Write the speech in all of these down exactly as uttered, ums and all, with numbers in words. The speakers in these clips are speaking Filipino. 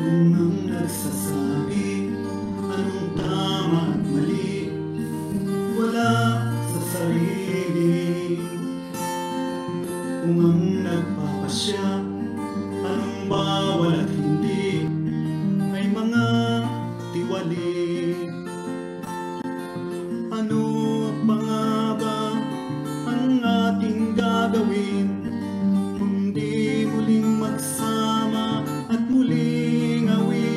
Kung ang nagsasabi anong tama at mali, wala sa sarili. Kung ang nagpapasya anong bawal at hindi, ay mga tiwali. Ano pa nga ba ang ating gagawin, kundi muling magsama at muling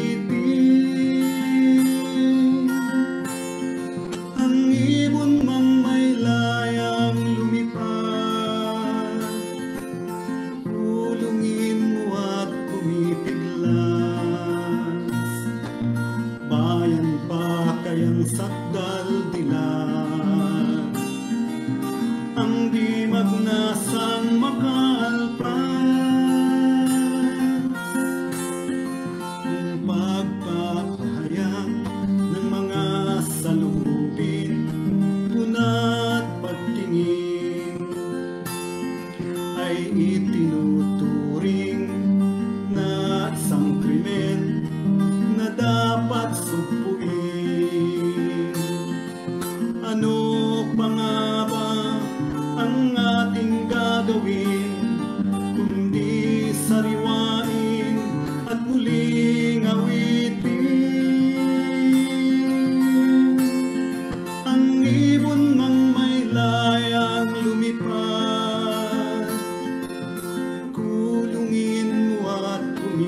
awitin ang ibon mang may layang lumipad. Kulungin mo at kumipiglas, bayan pa kayang sakdal dilag, ang di magnasang makaalpas. Kung pagpapahayag ng mga salubin, una't pagtingin ay itinuturing na isang krimen na dapat sugpuin. Ano pa nga ba ang ating gagawin, kundi sariwain at muling awitin ang ibon mang may layang lumipad. Kulungin mo at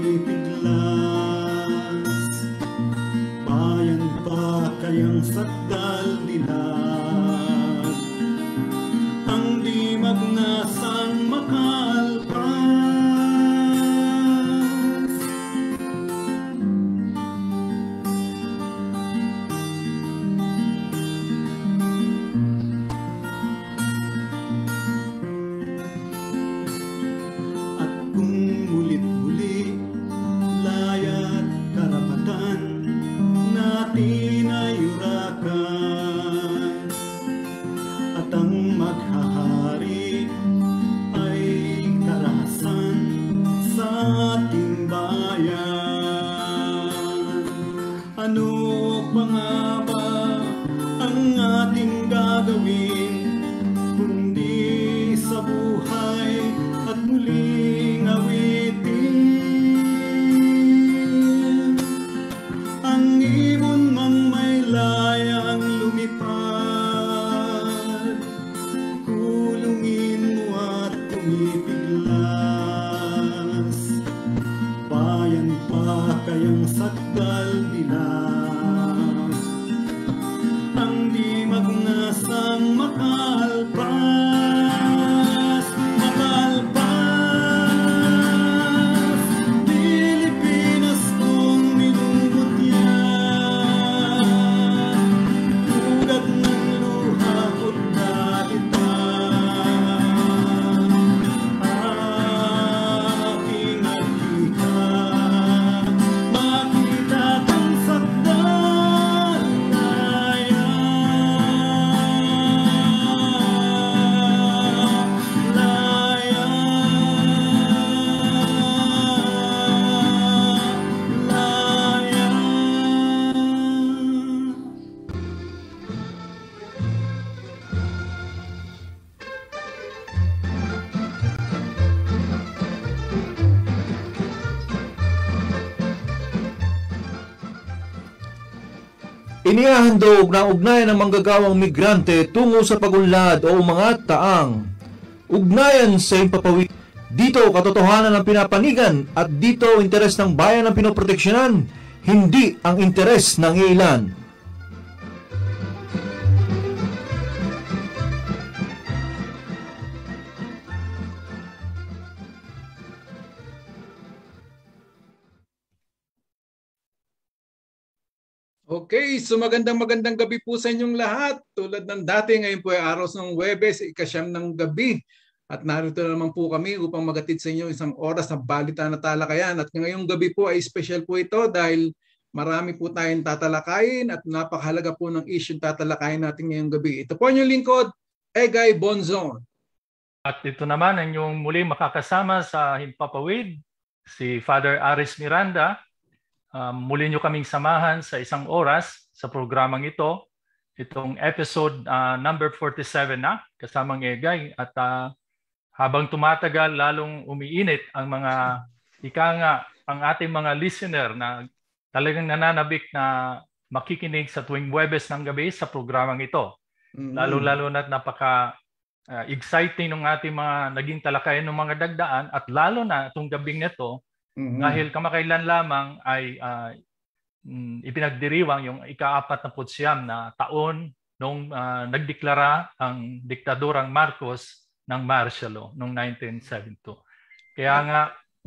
kumipiglas, bayan pa kayang sakdal dilag, ang di magnasang makaalpas. At kung mulit-muli laya't karapatan natin ay urakan, at ang maghahari ay karahasan sa ating bayan. Ano pa nga ba ang ating gagawin, kundi sa buhay at muling awitin ang ibon mang may layang lumipad. Kulungin mo at kumipiglas, bayan pa kayang sakdal dilag, ang di magnasang makaalpas. Makaalpas, Pilipinas kong minumutya, ugat ng luha ko't dalitan, aking adhika, makita kang sakdal laya, laya, laya. Inihahandog ng ugnayan ng manggagawang migrante tungo sa pagunlad o umangat taang ugnayan sa himpapawid. Dito katotohanan ang pinapanigan at dito interes ng bayan ang pinoproteksyonan, hindi ang interes ng ilan. Okay, so magandang magandang gabi po sa inyong lahat. Tulad ng dati, ngayon po ay araw ng Huwebes, ikasyam ng gabi. At narito naman po kami upang magatid sa inyo isang oras na balita na talakayan. At ngayong gabi po ay special po ito dahil marami po tayong tatalakayin at napakahalaga po ng issue tatalakayin natin ngayong gabi. Ito po ang inyong lingkod, Egay Bonzon. At ito naman ang inyong muling makakasama sa Himpapawid, si Father Aris Miranda. um, muli nyo kaming samahan sa isang oras sa programang ito. Itong episode uh, number forty-seven na, kasamang Egay. At uh, habang tumatagal, lalong umiinit ang mga, ika nga, ang ating mga listener na talagang nananabik na makikinig sa tuwing Huwebes ng gabi sa programang ito. Mm-hmm. Lalo-lalo na't napaka uh, exciting ng ating mga naging talakayan ng mga dagdaan at lalo na itong gabing nito mm-hmm. dahil kamakailan lamang ay uh, mm, ipinagdiriwang yung ika-apat na putsiyam na taon nung uh, nagdeklara ang diktadurang Marcos ng martial law noong nineteen seventy-two. Kaya nga,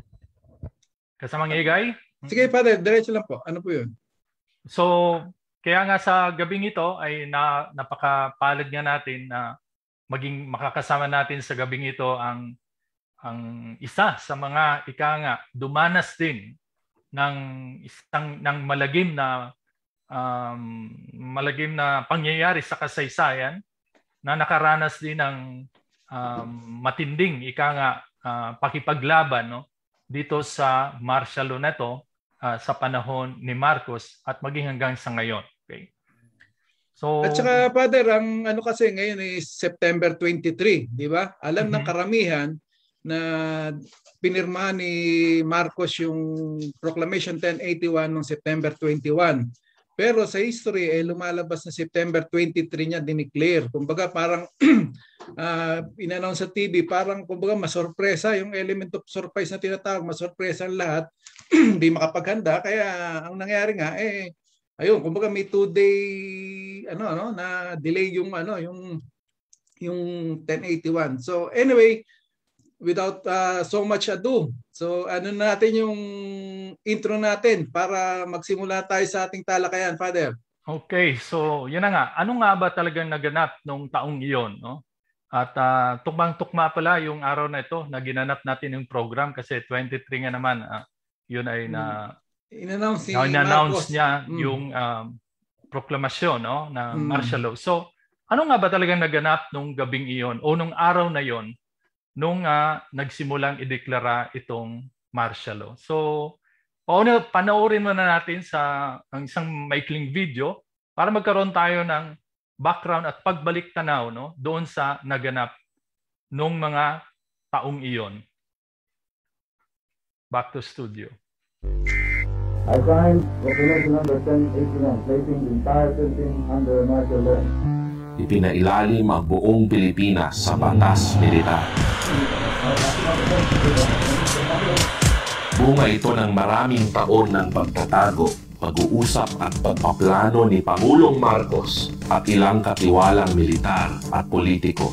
kasamang Egay? Sige, Father, diretso lang po. Ano po yun? So, kaya nga sa gabing ito ay na, napakapalad nga natin na maging makakasama natin sa gabing ito ang ang isa sa mga ika nga dumanas din ng isang ng malagim na um, malagim na pangyayari sa kasaysayan na nakaranas din ng um, matinding ika nga uh, pakipaglaban no dito sa martial law neto uh, sa panahon ni Marcos at maging hanggang sa ngayon. Okay. So, at saka, Father, ang ano kasi ngayon is September twenty-three, di ba? Alam mm-hmm. ng karamihan na pinirma ni Marcos yung Proclamation ten eighty-one noong September twenty-one. Pero sa history, eh, lumalabas na September twenty-three niya dineclare. Kumbaga parang uh, in-announce sa T V, parang kumbaga masorpresa, yung element of surprise na tinatawag, masorpresa ang lahat, hindi makapaghanda. Kaya ang nangyari nga, eh, ayun, kumbaga may two-day ano ano na delay yung ano yung yung ten eighty-one. So anyway, without uh, so much ado, so ano natin yung intro natin para magsimula tayo sa ating talakayan, Father. Okay, so yun na nga. Ano nga ba talagang naganap nung taong iyon, no? At uh, tukmang-tukma pala yung araw na ito na ginanap natin yung program kasi twenty-three nga naman. Uh, yun ay na in-announce ni in-announce Marcos niya mm. yung um, proklamasyon no na mm. martial law. So, ano nga ba talagang naganap nung gabing iyon o nung araw na iyon nung uh, nagsimulang ideklara itong martial law? So, paano panoorin muna natin sa ang isang maikling video para magkaroon tayo ng background at pagbalik tanaw no doon sa naganap nung mga taong iyon. Back to studio. I signed Resolution number ten eighty-one, placing the entire Philippines under martial law. Ipinailalim ang buong Pilipinas sa batas militar. Bunga ito ng maraming taon ng pagtatago, pag-uusap at pagpaplano ni Pangulong Marcos at ilang katiwalang militar at politiko.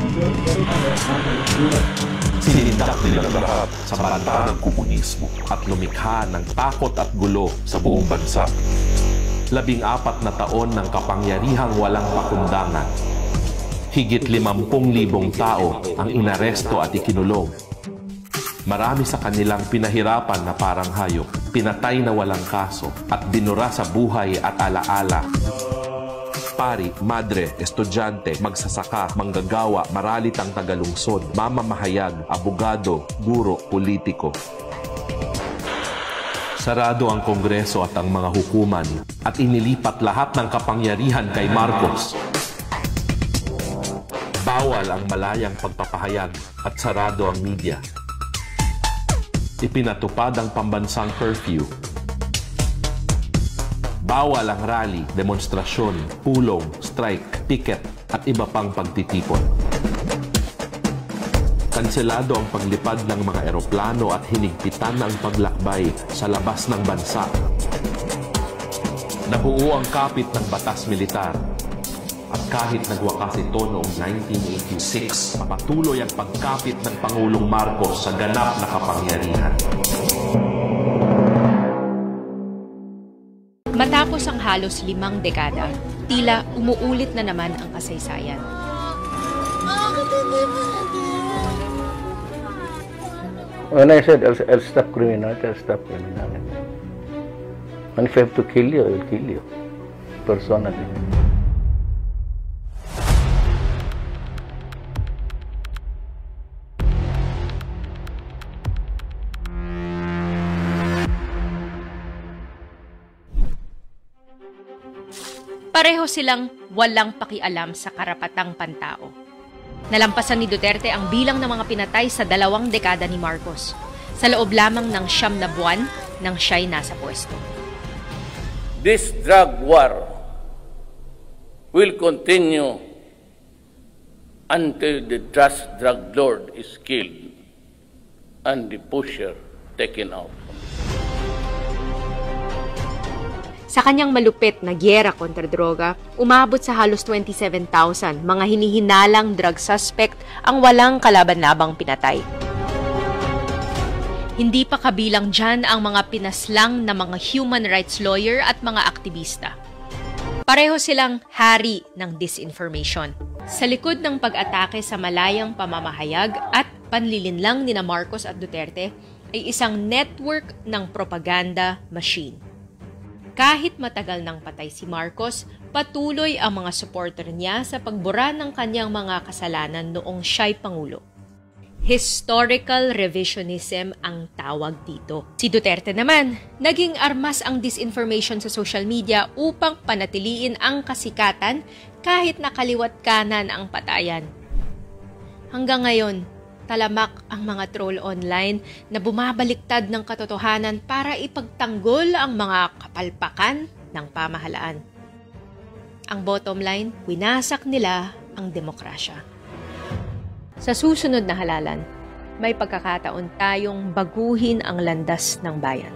Sinindak nila lahat sa banta ng komunismo at lumikha ng takot at gulo sa buong bansa. Labing apat na taon ng kapangyarihang walang pakundangan. Higit limampung libong tao ang inaresto at ikinulong. Marami sa kanilang pinahirapan na parang hayop, pinatay na walang kaso at binura sa buhay at alaala. Pari, madre, estudyante, magsasaka, manggagawa, maralitang tagalungsod, mamamahayag, abogado, guro, politiko. Sarado ang Kongreso at ang mga hukuman at inilipat lahat ng kapangyarihan kay Marcos. Bawal ang malayang pagpapahayag at sarado ang media. Ipinatupad ang pambansang curfew. Bawal ang rally, demonstrasyon, pulong, strike, piket at iba pang pagtitipon. Kanselado ang paglipad ng mga eroplano at hinigpitan ang paglakbay sa labas ng bansa. Nabuo ang kapit ng batas militar. At kahit nagwakas ito noong nineteen eighty-six, patuloy ang pagkapit ng Pangulong Marcos sa ganap na kapangyarihan. Matapos ang halos limang dekada, tila umuulit na naman ang kasaysayan. When I said I'll, I'll stop criminality, I'll stop criminality. And if I have to kill you, I will kill you. Personally. pareho silang walang pakialam sa karapatang pantao. Nalampasan ni Duterte ang bilang ng mga pinatay sa dalawang dekada ni Marcos, sa loob lamang ng siyam na buwan nang siya'y nasa pwesto. This drug war will continue until the just drug lord is killed and the pusher taken out. Sa kanyang malupit na gyera kontra droga, umabot sa halos twenty-seven thousand mga hinihinalang drug suspect ang walang kalaban-labang pinatay. Hindi pa kabilang dyan ang mga pinaslang na mga human rights lawyer at mga aktivista. Pareho silang hari ng disinformation. Sa likod ng pag-atake sa malayang pamamahayag at panlilinlang nina Marcos at Duterte ay isang network ng propaganda machine. Kahit matagal nang patay si Marcos, patuloy ang mga supporter niya sa pagbura ng kanyang mga kasalanan noong siya'y Pangulo. Historical revisionism ang tawag dito. Si Duterte naman, naging armas ang disinformation sa social media upang panatiliin ang kasikatan kahit nakaliwat kanan ang patayan. Hanggang ngayon, talamak ang mga troll online na bumabaliktad ng katotohanan para ipagtanggol ang mga kapalpakan ng pamahalaan. Ang bottom line, winasak nila ang demokrasya. Sa susunod na halalan, may pagkakataon tayong baguhin ang landas ng bayan.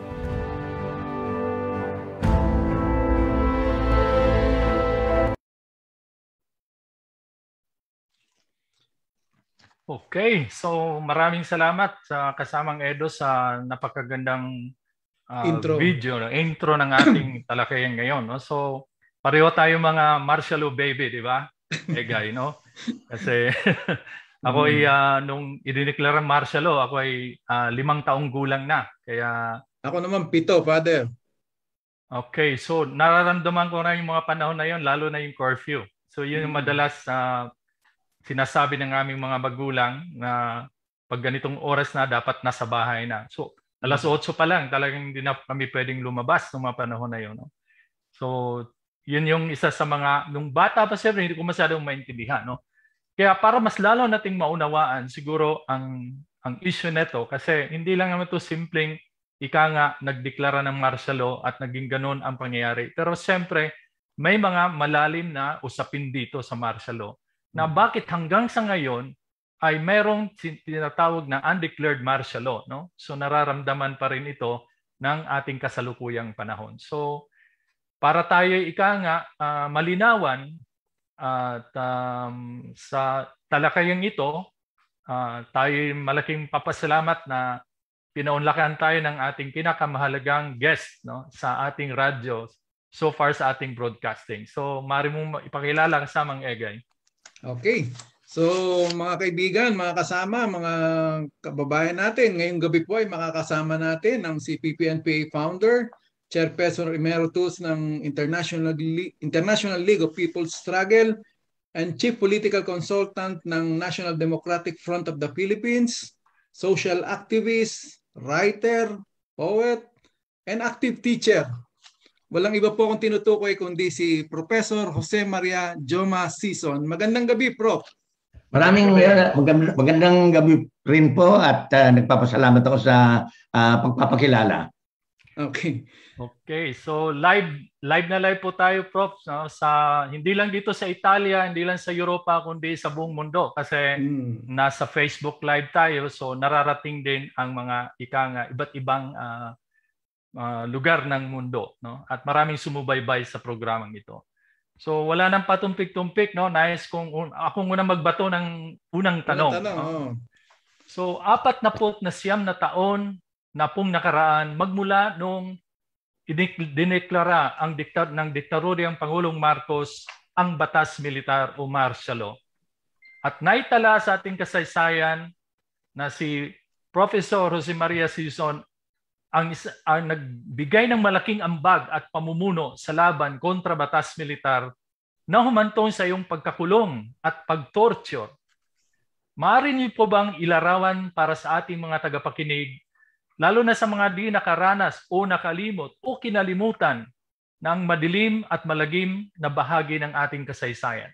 Okay, so maraming salamat sa kasamang Edo sa napakagandang uh, Intro. video, no? intro ng ating talakayan ngayon. No? So pareho tayo mga martial law baby, di ba? Egay, no? Kasi ako ay uh, nung idineklara martial law, ako ay uh, limang taong gulang na. Kaya Ako naman pito, Father. okay, so nararamdaman ko na yung mga panahon na yun, lalo na yung curfew. So yun yung madalas uh, sinasabi ng aming mga magulang na pag ganitong oras na dapat nasa bahay na. So alas otso pa lang talagang hindi na kami pwedeng lumabas ng mga panahon na yun. No? So yun yung isa sa mga, nung bata pa siyempre hindi ko masyadong maintindihan. No? Kaya para mas lalo nating maunawaan siguro ang, ang issue neto kasi hindi lang naman ito simpleng ika nga nagdeklara ng martial law at naging ganun ang pangyayari. Pero siyempre may mga malalim na usapin dito sa martial law na bakit hanggang sa ngayon ay mayroong tinatawag na undeclared martial law. No? So nararamdaman pa rin ito ng ating kasalukuyang panahon. So para tayo ika nga uh, malinawan at um, sa talakayang ito, uh, tayo malaking papasalamat na pinaunlakan tayo ng ating pinakamahalagang guest, no, sa ating radyo so far sa ating broadcasting. So maaari mong ipakilala kasamang Egay. Okay. So mga kaibigan, mga kasama, mga kababayan natin, ngayong gabi po ay makakasama natin ang si P P N P A founder, Chairperson Emeritus ng International Le- International League of People's Struggle and Chief Political Consultant ng National Democratic Front of the Philippines, social activist, writer, poet, and active teacher. Walang iba po akong tinutukoy kundi si Professor Jose Maria Joma Sison. Magandang gabi, Prof. Maraming uh, magandang, magandang gabi rin po at uh, nagpapasalamat ako sa uh, pagpapakilala. Okay. Okay, so live live na live po tayo, Prof, no? Sa hindi lang dito sa Italia, hindi lang sa Europa kundi sa buong mundo kasi mm. nasa Facebook live tayo, so nararating din ang mga ika nga iba't ibang uh, uh, lugar ng mundo, no? At maraming sumubaybay sa programang ito. So wala nang patumpik-tumpik, no? Nais kong un- ako muna magbato ng unang tanong. Unang tanong no? oh. So apat na po na siyam na taon na pong nakaraan magmula nung dineklara ang diktat ng diktadoryang Pangulong Marcos ang batas militar o martial law. At naitala sa ating kasaysayan na si Professor Jose Maria Sison ang, ang nagbigay ng malaking ambag at pamumuno sa laban kontra batas militar na humantong sa iyong pagkakulong at pagtorture. Maaari niyo po bang ilarawan para sa ating mga tagapakinig, lalo na sa mga di nakaranas o nakalimot o kinalimutan ng madilim at malagim na bahagi ng ating kasaysayan.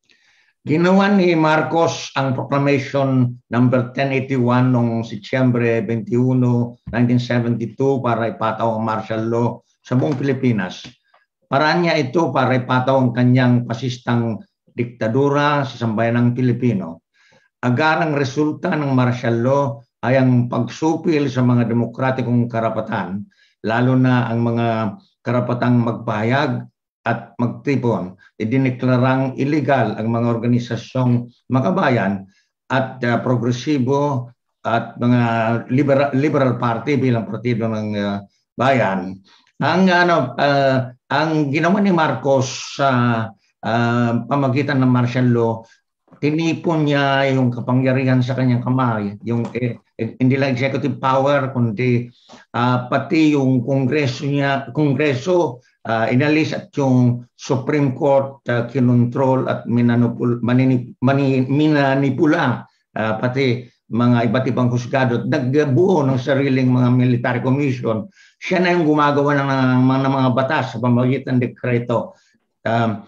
Ginawa ni Marcos ang Proclamation number ten eighty-one noong Setyembre twenty-one, nineteen seventy-two para ipataw ang martial law sa buong Pilipinas. Paraan niya ito para ipataw ang kanyang pasistang diktadura sa sambayanang Pilipino. Agarang resulta ng martial law ay ang pagsupil sa mga demokratikong karapatan, lalo na ang mga karapatang magpahayag at magtipon. Idineklarang illegal ang mga organisasyong makabayan at uh, progresibo at mga liberal, liberal party bilang partido ng uh, bayan. Ang ano uh, ang ginawa ni Marcos sa uh, uh, pamagitan ng martial law, tinipon niya yung kapangyarihan sa kanyang kamay, yung eh, hindi lang executive power kundi uh, pati yung kongreso niya, kongreso uh, inalis at yung Supreme Court uh, kinontrol at minanipul, manini, mani, minanipula uh, pati mga iba't ibang husgado, nagbuo ng sariling mga military commission. Siya na yung gumagawa ng, ng, ng mga batas sa pamamagitan ng dekreto. Um,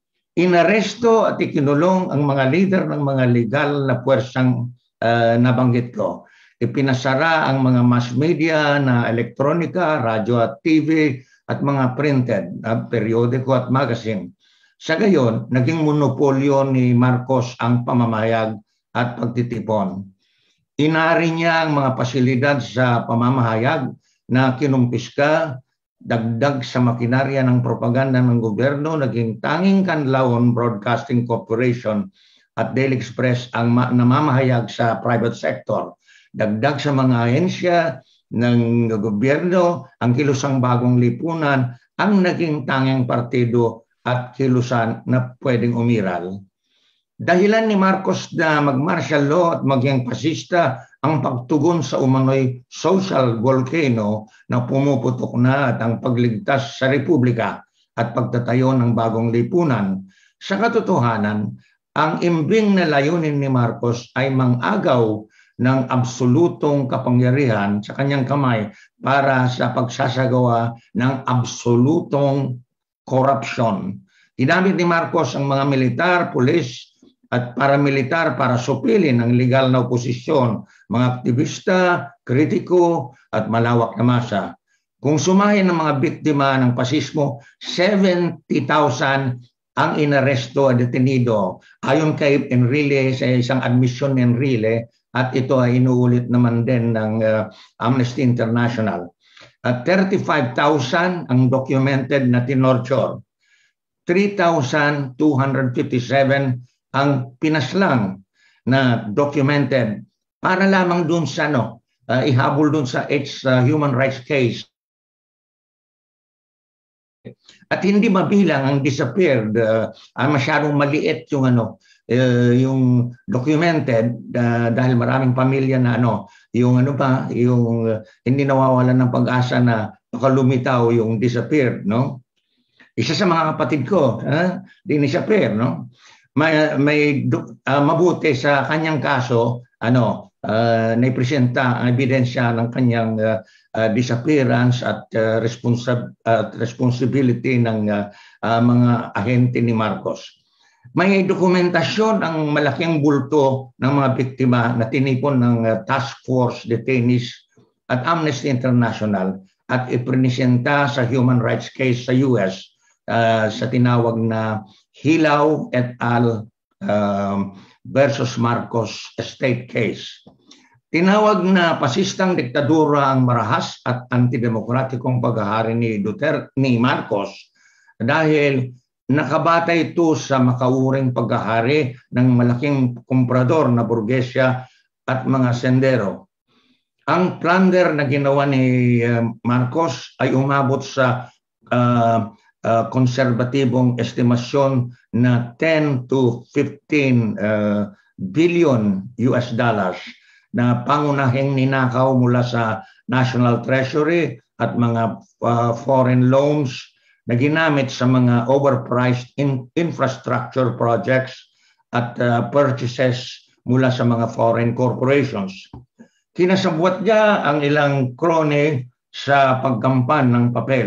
inaresto at ikinulong ang mga leader ng mga legal na puwersang uh, nabanggit ko. Ipinasara ang mga mass media na elektronika, radyo at T V at mga printed, uh, periodiko at magazine. Sa gayon, naging monopolyo ni Marcos ang pamamayag at pagtitipon. Inari niya ang mga pasilidad sa pamamahayag na kinumpiska, dagdag sa makinarya ng propaganda ng gobyerno, naging tanging Kanlaon Broadcasting Corporation at Daily Express ang namamahayag sa private sector. Dagdag sa mga ahensya ng gobyerno, ang Kilusang Bagong Lipunan ang naging tanging partido at kilusan na pwedeng umiral. Dahilan ni Marcos na mag-martial law at maging pasista ang pagtugon sa umano'y social volcano na pumuputok na at ang pagligtas sa Republika at pagtatayo ng bagong lipunan. Sa katotohanan, ang imbing na layunin ni Marcos ay mangagaw ng absolutong kapangyarihan sa kanyang kamay para sa pagsasagawa ng absolutong korupsyon. Ginamit ni Marcos ang mga militar, pulis, at paramilitar para supilin ang legal na oposisyon, mga aktivista, kritiko at malawak na masa. Kung sumahin ng mga biktima ng pasismo, seventy thousand ang inaresto at detenido. Ayon kay Enrile sa isang admission ni Enrile, at ito ay inuulit naman din ng uh, Amnesty International. At thirty-five thousand ang documented na tinorture. three thousand two hundred fifty-seven ang pinaslang na documented para lamang dun sa no, uh, ihabol dun sa its uh, human rights case. At hindi mabilang ang disappeared, uh, uh, masyadong maliit yung ano, uh, yung documented uh, dahil maraming pamilya na ano, yung ano pa, yung uh, hindi nawawalan ng pag-asa na makalumitaw yung disappeared, no? Isa sa mga kapatid ko, uh, di disappear, no? May, may uh, mabuti sa kanyang kaso, ano, uh, naipresenta ang ebidensya ng kanyang uh, uh, disappearance at uh, responsa- uh, responsibility ng uh, uh, mga ahente ni Marcos. May dokumentasyon ang malaking bulto ng mga biktima na tinipon ng uh, task force detainees at Amnesty International at ipresenta sa human rights case sa U S uh, sa tinawag na Hilaw et al. Um, versus Marcos Estate Case. Tinawag na pasistang diktadura ang marahas at antidemokratikong paghahari ni Duterte, ni Marcos dahil nakabata ito sa makauring paghahari ng malaking komprador na burgesya at mga sendero. Ang plunder na ginawa ni uh, Marcos ay umabot sa uh, Uh, konserbatibong estimasyon na ten to fifteen uh, billion U S dollars na pangunahing ninakaw mula sa National Treasury at mga uh, foreign loans na ginamit sa mga overpriced in infrastructure projects at uh, purchases mula sa mga foreign corporations. Kinasabwat niya ang ilang krone sa pagkampan ng papel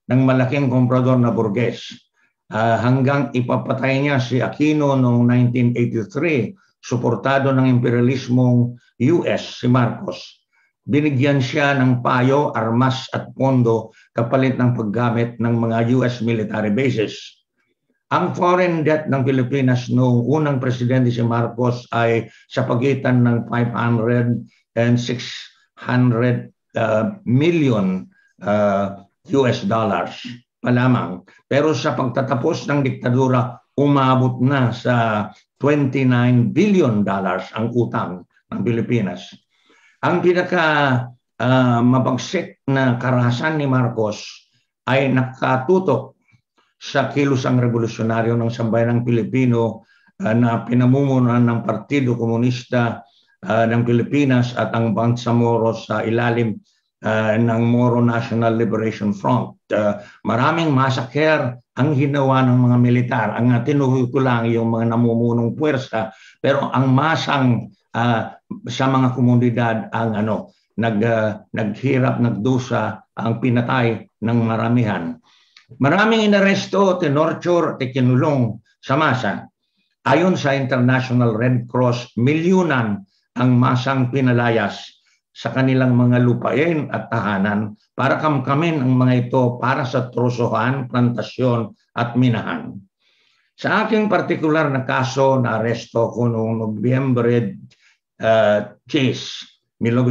ng malaking komprador na Burgess. Uh, hanggang ipapatay niya si Aquino noong nineteen eighty-three, suportado ng imperialismong U S si Marcos. Binigyan siya ng payo, armas at pondo kapalit ng paggamit ng mga U S military bases. Ang foreign debt ng Pilipinas noong unang presidente si Marcos ay sa pagitan ng five hundred and six hundred uh, million uh, U S dollars pa lamang. Pero sa pagtatapos ng diktadura, umabot na sa twenty-nine billion dollars ang utang ng Pilipinas. Ang pinaka uh, mabagsik na karahasan ni Marcos ay nakatutok sa kilusang revolusyonaryo ng sambayanang Pilipino uh, na pinamumunuan ng Partido Komunista uh, ng Pilipinas at ang Bangsamoro sa ilalim uh, ng Moro National Liberation Front. Uh, maraming masaker ang ginawa ng mga militar. Ang tinukoy ko lang yung mga namumunong puwersa, pero ang masang uh, sa mga komunidad ang ano nag uh, naghirap, nagdusa, ang pinatay ng maramihan. Maraming inaresto, tinorture at ikinulong sa masa. Ayon sa International Red Cross, milyunan ang masang pinalayas sa kanilang mga lupain at tahanan para kamkamin ang mga ito para sa trosohan, plantasyon at minahan. Sa aking partikular na kaso, na-aresto ko noong Nobyembre uh, nineteen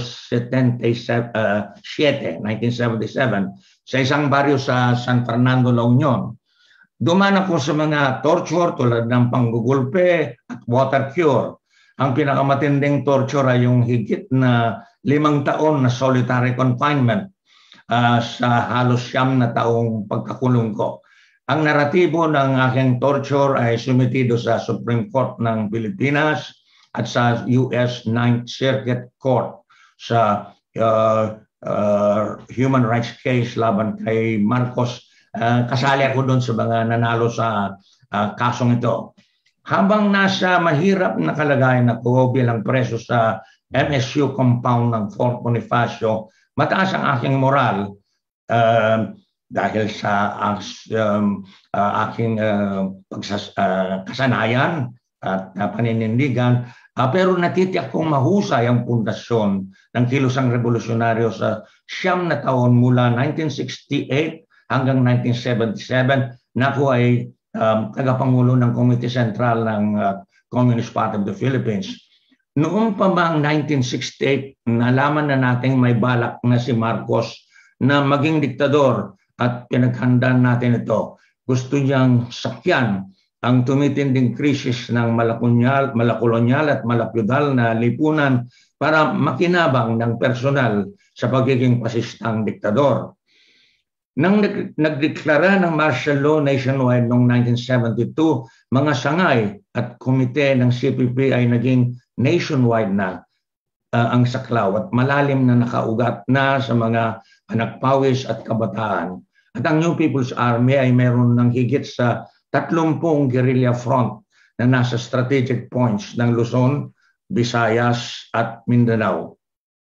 seventy-seven sa isang baryo sa San Fernando, La Union. Duman ako sa mga torture tulad ng panggugulpe at water cure. Ang pinakamatinding torture ay yung higit na limang taon na solitary confinement uh, sa halos siyam na taong pagkakulong ko. Ang naratibo ng aking torture ay sumitido sa Supreme Court ng Pilipinas at sa U S Ninth Circuit Court sa uh, uh, human rights case laban kay Marcos. Uh, kasali ako doon sa mga nanalo sa uh, kasong ito. Habang nasa mahirap na kalagayan ako bilang preso sa M S U compound ng Fort Bonifacio, mataas ang aking moral uh, dahil sa um, uh, aking uh, pagsas, uh, kasanayan at uh, paninindigan. Uh, pero natitiyak kong mahusay ang pundasyon ng kilusang revolusyonaryo sa siyam na taon mula nineteen sixty-eight hanggang nineteen seventy-seven na ako ay um, tagapangulo ng Committee Central ng uh, Communist Party of the Philippines. Noong pa bang nineteen sixty-eight, nalaman na nating may balak na si Marcos na maging diktador at pinaghandaan natin ito. Gusto niyang sakyan ang tumitinding krisis ng malakunyal, malakolonyal at malapyudal na lipunan para makinabang ng personal sa pagiging pasistang diktador. Nang nagdeklara ng martial law nationwide noong nineteen seventy-two, mga sangay at komite ng C P P ay naging nationwide na uh, ang saklaw at malalim na nakaugat na sa mga anak pawis at kabataan. At ang New People's Army ay meron ng higit sa tatlumpung guerrilla front na nasa strategic points ng Luzon, Visayas at Mindanao.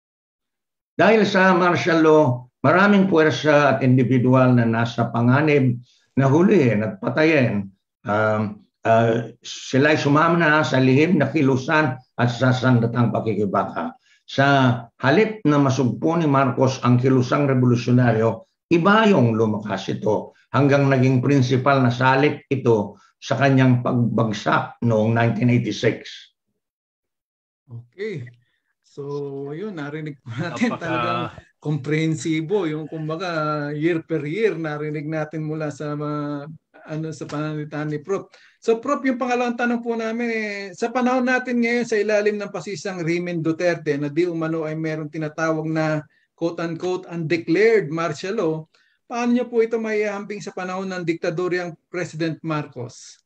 Dahil sa martial law, maraming puwersa at individual na nasa panganib na hulihin at patayin. Um, uh, sila'y sumama na sa lihim na kilusan at sa sandatang pakikibaka. Sa halip na masugpo ni Marcos ang kilusang revolusyonaryo, iba yung lumakas ito hanggang naging principal na salik ito sa kanyang pagbagsak noong nineteen eighty-six. Okay. So, yun, narinig po natin Napaka... talagang komprehensibo yung kumbaga year per year narinig natin mula sa mga ano sa pananalita ni Prof. So Prof, yung pangalawang tanong po namin eh, sa panahon natin ngayon sa ilalim ng pasisang Remen Duterte na di umano ay meron tinatawag na quote-unquote undeclared martial law, paano niyo po ito maihahambing sa panahon ng diktadoryang President Marcos?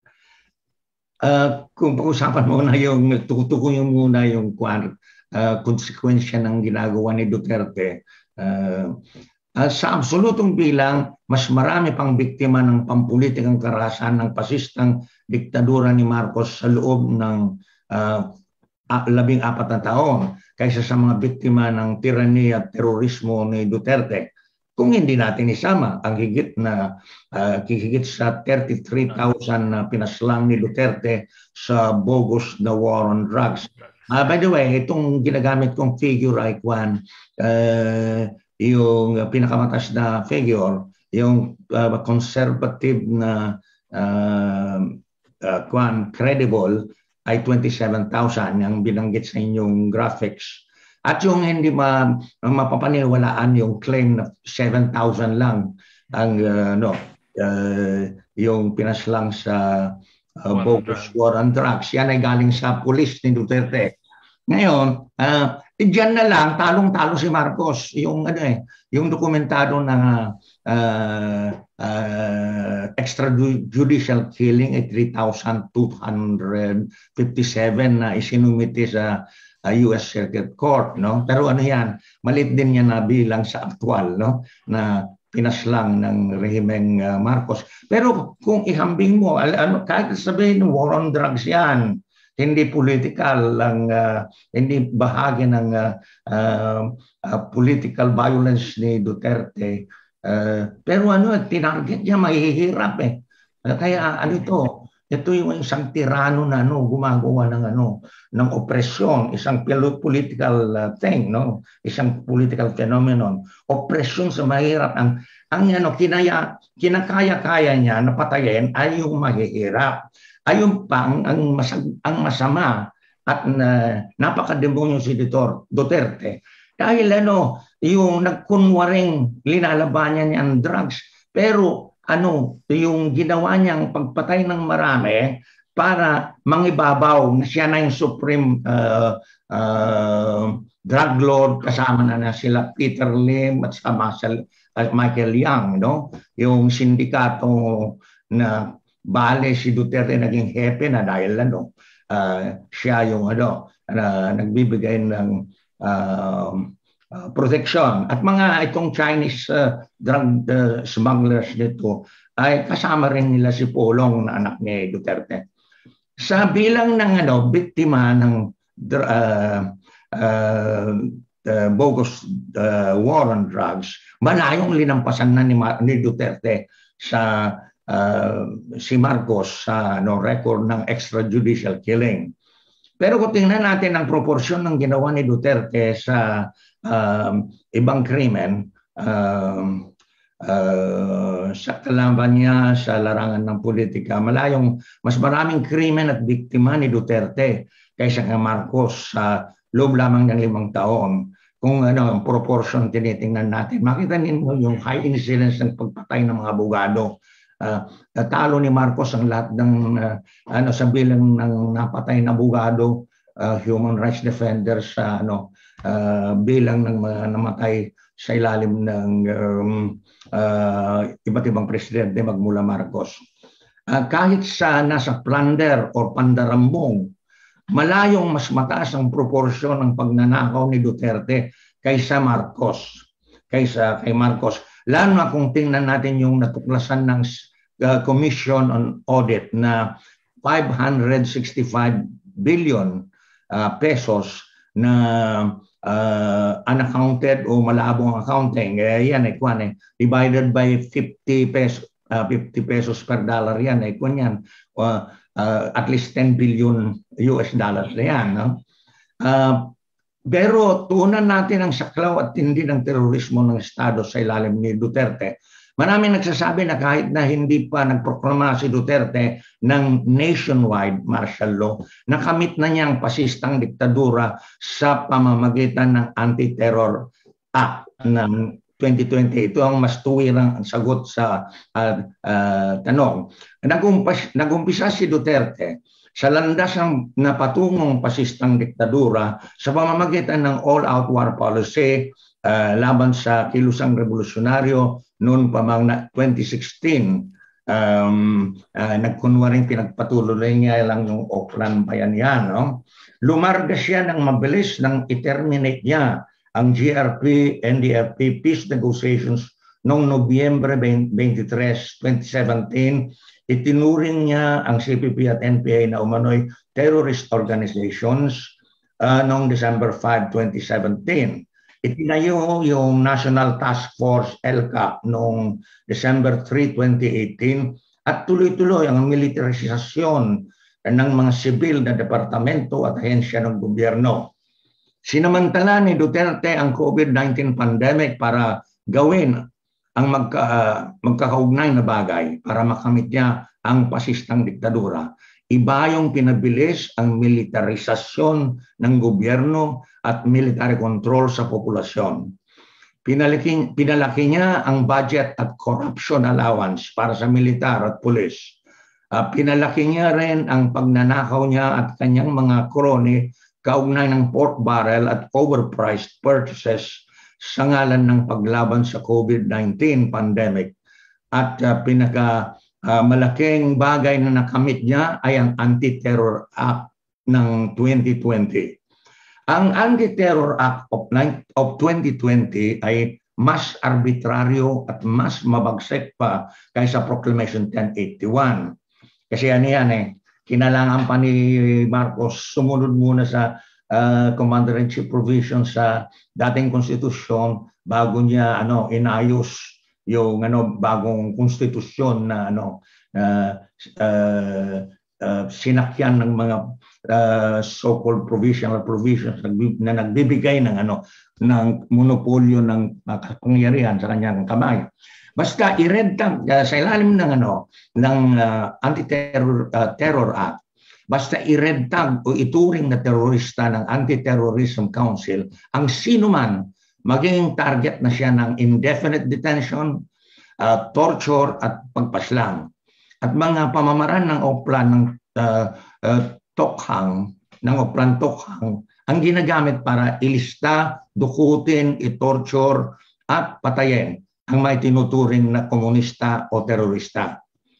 Uh, kung pag-usapan mo na yung tutukoy yung muna yung kwan, uh, konsekwensya ng ginagawa ni Duterte, uh, uh, sa absolutong bilang, mas marami pang biktima ng pampulitikang karahasan ng pasistang diktadura ni Marcos sa loob ng uh, labing apat na taon kaysa sa mga biktima ng tirani at terorismo ni Duterte. Kung hindi natin isama ang higit na uh, higit sa thirty-three thousand na pinaslang ni Duterte sa bogus na war on drugs. Uh, by the way, itong ginagamit kong figure ay kwan, uh, yung pinakamatas na figure, yung uh, conservative na uh, uh, kwan, credible ay twenty-seven thousand yung binanggit sa inyong graphics. At yung hindi ma, mapapaniwalaan yung claim na seven thousand lang ang uh, no, uh, yung pinaslang sa uh, bogus war on drugs. Yan ay galing sa pulis ni Duterte. Ngayon, uh, diyan na lang talong-talo si Marcos. Yung ano eh, yung dokumentado na uh, uh, extrajudicial killing ay three thousand two hundred fifty-seven na isinumite sa uh, U S Circuit Court, no? Pero ano yan, malit din yan na bilang sa aktual, no? Na pinaslang ng rehimeng uh, Marcos. Pero kung ihambing mo, ano, kahit sabihin war on drugs yan, hindi political lang, uh, hindi bahagi ng uh, uh, uh, political violence ni Duterte. Uh, pero ano, tinarget niya, mahihirap eh. Uh, kaya ano ito, ito yung isang tirano na ano, gumagawa ng ano, ng opresyon, isang political uh, thing, no? Isang political phenomenon. Opresyon sa mahirap. Ang, ang ano, kinaya, kinakaya-kaya niya na patayin ay yung mahihirap. Ayun pa ang, ang, masag, ang masama at na, napakademonyo si Duterte. Dahil ano, yung nagkunwaring linalabanan niya ang drugs, pero ano, yung ginawa niyang pagpatay ng marami para mangibabaw na siya na yung supreme uh, uh, drug lord, kasama na na sila Peter Lim at sama sa uh, Michael Young, no? Yung sindikato na bale si Duterte naging hepe na dahil ano, uh, siya yung ano, na nagbibigay ng uh, uh, protection. At mga itong Chinese uh, drug uh, smugglers dito ay kasama rin nila si Polong na anak ni Duterte. Sa bilang ng ano, biktima ng uh, uh, uh, bogus uh, war on drugs, malayong linampasan na ni, ni Duterte sa Uh, si Marcos sa uh, no, record ng extrajudicial killing. Pero kung tingnan natin ang proporsyon ng ginawa ni Duterte sa uh, ibang krimen, uh, uh, sa kalaban niya sa larangan ng politika, malayong mas maraming krimen at biktima ni Duterte kaysa kay Marcos sa uh, loob lamang ng limang taon. Kung ano, ang proportion tinitingnan natin, makita ninyo yung high incidence ng pagpatay ng mga abogado. Uh, talo ni Marcos ang lahat ng uh, ano sa bilang ng napatay na abogado, uh, human rights defenders sa uh, ano uh, bilang ng mga namatay sa ilalim ng um, uh, iba't ibang presidente magmula Marcos. Uh, kahit sa nasa plunder or pandarambong, malayong mas mataas ang proporsyon ng pagnanakaw ni Duterte kaysa Marcos, kaysa kay Marcos. Lalo na kung tingnan natin yung natuklasan ng uh, Commission on Audit na five hundred sixty-five billion uh, pesos na uh, unaccounted o malabong accounting. Eh, yan, eh, kwan, eh, divided by fifty pesos, uh, fifty pesos per dollar yan. Eh, kwan yan, uh, uh, at least ten billion U S dollars na yan. No? Uh, Pero tuunan natin ang saklaw at tindi ng terorismo ng Estado sa ilalim ni Duterte. Maraming nagsasabi na kahit na hindi pa nagproklama si Duterte ng nationwide martial law, nakamit na niya ang pasistang diktadura sa pamamagitan ng Anti-Terror Act ng twenty twenty. Ito ang mas tuwirang sagot sa uh, uh, tanong. Nagumpas, nagumpisa si Duterte sa landas ng napatungong pasistang diktadura sa pamamagitan ng all-out war policy uh, laban sa kilusang revolusyonaryo noon pa mga twenty sixteen. Um, uh, nagkunwaring pinagpatuloy niya lang yung Auckland Bayanihan. No? Lumarga siya ng mabilis nang i-terminate niya ang G R P N D F P peace negotiations noong Nobyembre twenty-three, twenty seventeen. Itinuring niya ang C P P at N P A na umano'y terrorist organizations uh, noong December fifth, twenty seventeen. Itinayo yung National Task Force L C A noong December third, twenty eighteen at tuloy-tuloy ang militarisasyon ng mga sibil na departamento at ahensya ng gobyerno. Sinamantala ni Duterte ang COVID nineteen pandemic para gawin ang magka, uh, magkakaugnay na bagay para makamit niya ang pasistang diktadura. Iba yung pinabilis ang militarisasyon ng gobyerno at military control sa populasyon. Pinalaki, pinalaki niya ang budget at corruption allowance para sa militar at pulis. Uh, pinalaki niya rin ang pagnanakaw niya at kanyang mga kroni kaugnay ng pork barrel at overpriced purchases sa ngalan ng paglaban sa COVID nineteen pandemic. At uh, pinaka uh, malaking bagay na nakamit niya ay ang Anti-Terror Act ng twenty twenty. Ang Anti-Terror Act of, of twenty twenty ay mas arbitraryo at mas mabagsik pa kaysa Proclamation ten eighty-one. Kasi ano yan eh, kinalangan pa ni Marcos sumunod muna sa uh, Commander-in-Chief provision sa dating konstitusyon bago niya ano inayos yung ano bagong konstitusyon na ano uh, uh, uh, sinakyan ng mga uh, so-called provisional provisions na nagbibigay ng ano ng monopolyo ng uh, kapangyarihan sa kanyang kamay. Basta i-read tag uh, sa ilalim ng ano ng uh, Anti-Terror uh, Terror Act. Basta i-red tag o ituring na terorista ng Anti-Terrorism Council ang sino man maging target na siya ng indefinite detention, uh, torture at pagpaslang. At mga pamamaraan ng oplan ng uh, uh, tokhang ng oplan tokhang ang ginagamit para ilista, dukutin, i-torture at patayin ang may tinuturing na komunista o terorista.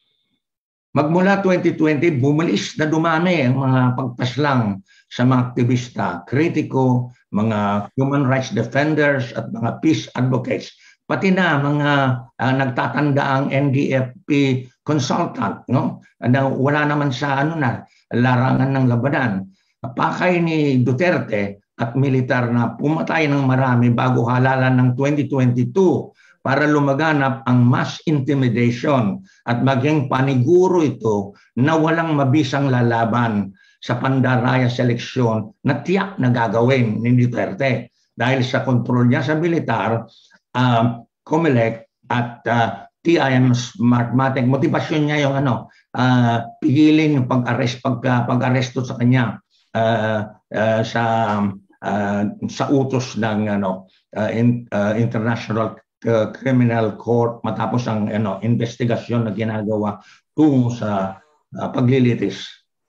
Magmula twenty twenty, bumalis na dumami ang mga pagpaslang sa mga aktivista, kritiko, mga human rights defenders at mga peace advocates, pati na mga uh, nagtatanda ang N D F P consultant, no? Na wala naman sa ano na larangan ng labanan. Pakay ni Duterte at militar na pumatay ng marami bago halalan ng twenty twenty-two para lumaganap ang mass intimidation at maging paniguro ito na walang mabisang lalaban sa pandaraya seleksyon na tiyak na gagawin ni Duterte dahil sa kontrol niya sa militar, uh, COMELEC at uh, T I M Smartmatic. Motivasyon niya yung ano, uh, pigilin yung pag-arrest, pag, uh, pag-aresto sa kanya uh, uh, sa uh, sa utos ng ano uh, in, uh, international Uh, criminal court matapos ang ano investigasyon na ginagawa tungo sa uh, paglilitis.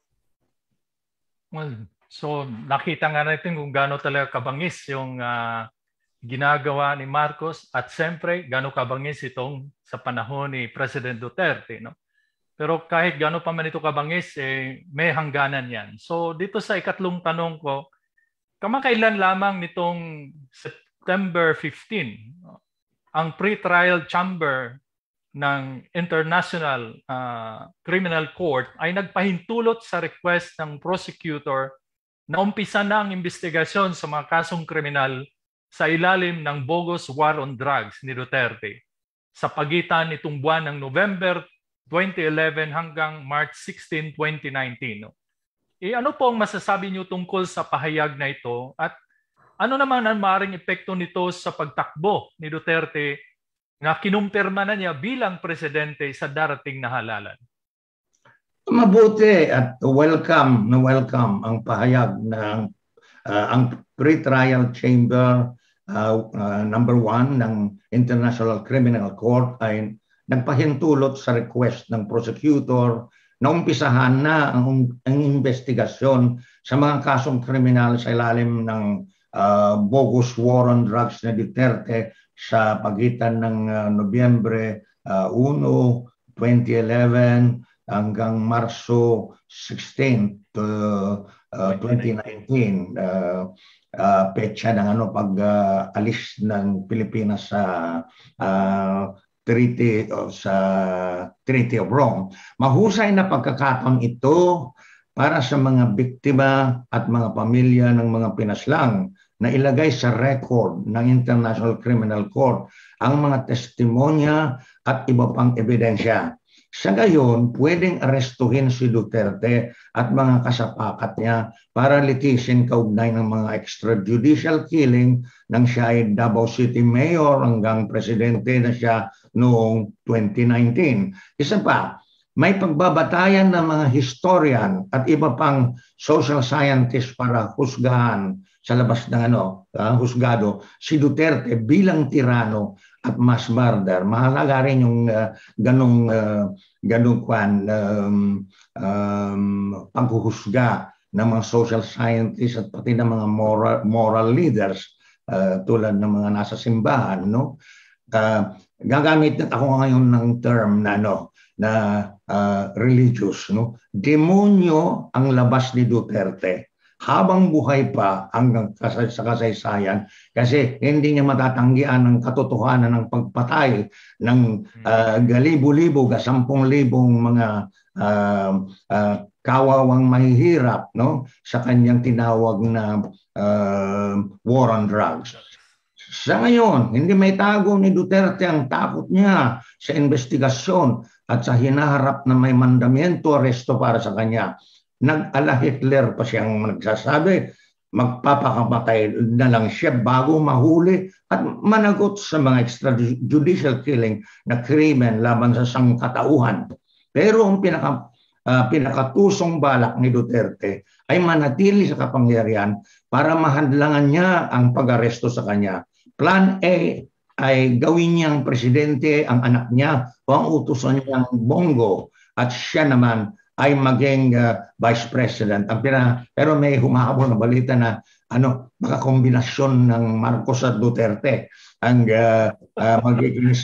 Well, so nakita nga natin kung gaano talaga kabangis yung uh, ginagawa ni Marcos at siyempre gaano kabangis itong sa panahon ni President Duterte, no? Pero kahit gaano pa man ito kabangis, eh, may hangganan yan. So dito sa ikatlong tanong ko, kamakailan lamang nitong September fifteenth, no? Ang pre-trial chamber ng International uh, Criminal Court ay nagpahintulot sa request ng prosecutor na umpisa na ang investigasyon sa mga kasong kriminal sa ilalim ng bogus war on drugs ni Duterte sa pagitan nitong buwan ng November twenty eleven hanggang March sixteenth, twenty nineteen. No? E ano po ang masasabi niyo tungkol sa pahayag na ito at ano naman ang maaaring epekto nito sa pagtakbo ni Duterte na kinumpirma na niya bilang presidente sa darating na halalan? Mabuti at welcome na welcome ang pahayag ng uh, ang pre-trial chamber uh, uh, number one ng International Criminal Court ay nagpahintulot sa request ng prosecutor na umpisahan na ang, ang investigasyon sa mga kasong kriminal sa ilalim ng Uh, bogus war on drugs na Duterte sa pagitan ng uh, Nobyembre uh, one, twenty eleven hanggang Marso sixteenth, uh, uh, twenty nineteen. Uh, uh, petsa ng ano pag uh, alis ng Pilipinas sa uh, Treaty o sa Treaty of Rome. Mahusay na pagkakataon ito para sa mga biktima at mga pamilya ng mga pinaslang na ilagay sa record ng International Criminal Court ang mga testimonya at iba pang ebidensya. Sa gayon, pwedeng arestuhin si Duterte at mga kasapakat niya para litisin kaugnay ng mga extrajudicial killing nang siya ay Davao City Mayor hanggang presidente na siya noong twenty nineteen. Isa pa, may pagbabatayan ng mga historian at iba pang social scientists para husgahan sa labas ng ano, uh, husgado si Duterte bilang tirano at mass murder. Mahalaga rin yung uh, ganong uh, ganong kwan um, um, paghuhusga ng mga social scientists at pati ng mga moral moral leaders uh, tulad ng mga nasa simbahan, no? Uh, gagamit ako ngayon ng term na ano na uh, religious, no? Demonyo ang labas ni Duterte habang buhay pa hanggang sa kasaysayan kasi hindi niya matatanggihan ang katotohanan ng pagpatay ng uh, galibo-libo, sampung libong mga uh, uh, kawawang mahihirap, no, sa kanyang tinawag na uh, war on drugs. Sa ngayon, hindi may tago ni Duterte ang takot niya sa investigasyon at sa hinaharap na may mandamiento aresto para sa kanya. Nag-ala Hitler pa siyang nagsasabi, magpapakamatay na lang siya bago mahuli at managot sa mga extrajudicial killing na krimen laban sa sangkatauhan. Pero ang pinaka, uh, pinakatusong balak ni Duterte ay manatili sa kapangyarihan para mahadlangan niya ang pag-aresto sa kanya. Plan A ay gawin niyang presidente ang anak niya o ang utusan niyang Bongo at siya naman ay maging uh, vice president. Ang pina, pero may humahabol na balita na ano, baka kombinasyon ng Marcos at Duterte ang uh, uh, magiging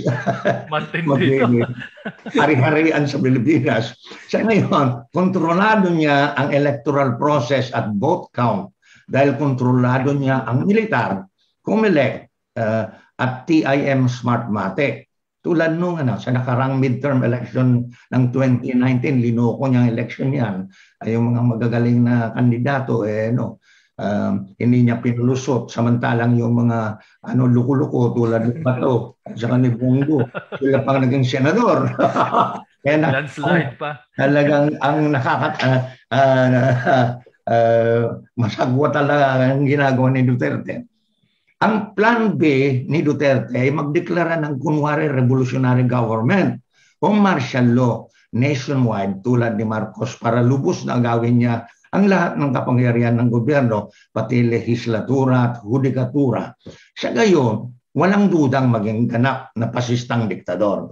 magiging hari-harian sa Pilipinas. Sa ngayon, kontrolado niya ang electoral process at vote count dahil kontrolado niya ang militar, COMELEC uh, at T I M Smartmatic. Tulad nung ano, sa nakarang midterm election ng twenty nineteen, linoko niyang election yan. Ay yung mga magagaling na kandidato, eh, no, um, hindi niya pinulusot. Samantalang yung mga ano, luko-luko tulad ng Bato at saka ni Bongo, sila pang naging senador. Kaya na, landslide pa. Talagang ang nakaka... Uh, uh, uh, masagwa talaga ang ginagawa ni Duterte. Ang plan B ni Duterte ay magdeklara ng kunwari revolutionary government o martial law nationwide tulad ni Marcos para lubos na gawin niya ang lahat ng kapangyarihan ng gobyerno, pati legislatura at hudikatura. Sa gayon, walang dudang maging ganap na pasistang diktador.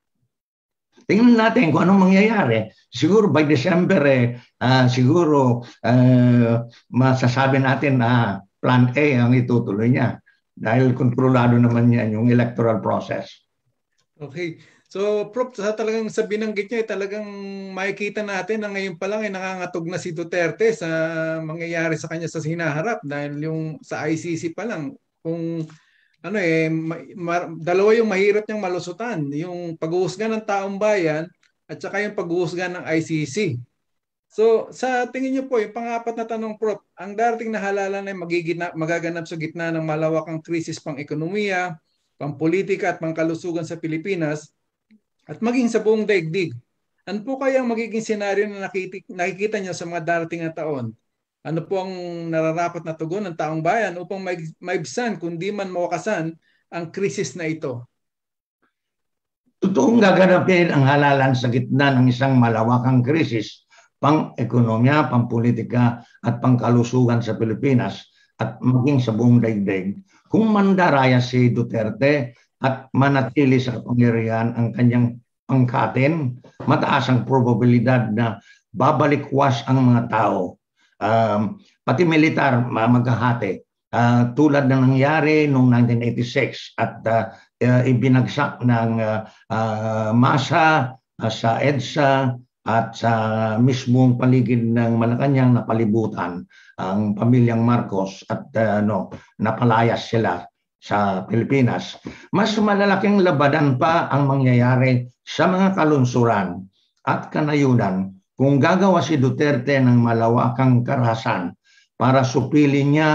Tingnan natin kung anong mangyayari. Siguro by December, eh, uh, siguro uh, masasabi natin na uh, Plan A ang itutuloy niya dahil kontrolado naman niya yung electoral process. Okay. So, Prof, sa talagang sa binanggit niya, talagang makikita natin na ngayon pa lang ay nangangatog na si Duterte sa mangyayari sa kanya sa hinaharap dahil yung sa I C C pa lang, kung ano eh, ma, dalawa yung mahirap niyang malusutan, yung paghuhusga ng taong bayan at saka yung paghuhusga ng I C C. So, sa tingin niyo po, yung pang-apat na tanong, Prof, ang darating na halalan ay magigina, magaganap sa gitna ng malawakang krisis pang-ekonomiya, pang-politika at pang-kalusugan sa Pilipinas at maging sa buong daigdig. Ano po kaya ang magiging senaryo na nakikita, nakikita niyo sa mga darating na taon? Ano po ang nararapat na tugon ng taong bayan upang maibsan, kundi man mawakasan, ang krisis na ito? Totoong gaganapin ang halalan sa gitna ng isang malawakang krisis pang-ekonomiya, pang-politika at pang-kalusugan sa Pilipinas at maging sa buong daigdig kung mandaraya si Duterte at manatili sa kapangyarihan ang kanyang pangkatin, mataas ang probabilidad na babalikwas ang mga tao. Um, pati militar maghahati. Uh, tulad ng nangyari noong nineteen eighty-six at uh, uh, ibinagsak ng uh, uh, masa uh, sa EDSA at sa mismong paligid ng Malacanang na palibutan ang pamilyang Marcos at uh, no, napalayas sila sa Pilipinas. Mas malalaking labanan pa ang mangyayari sa mga kalunsuran at kanayunan kung gagawa si Duterte ng malawakang karahasan para supilin niya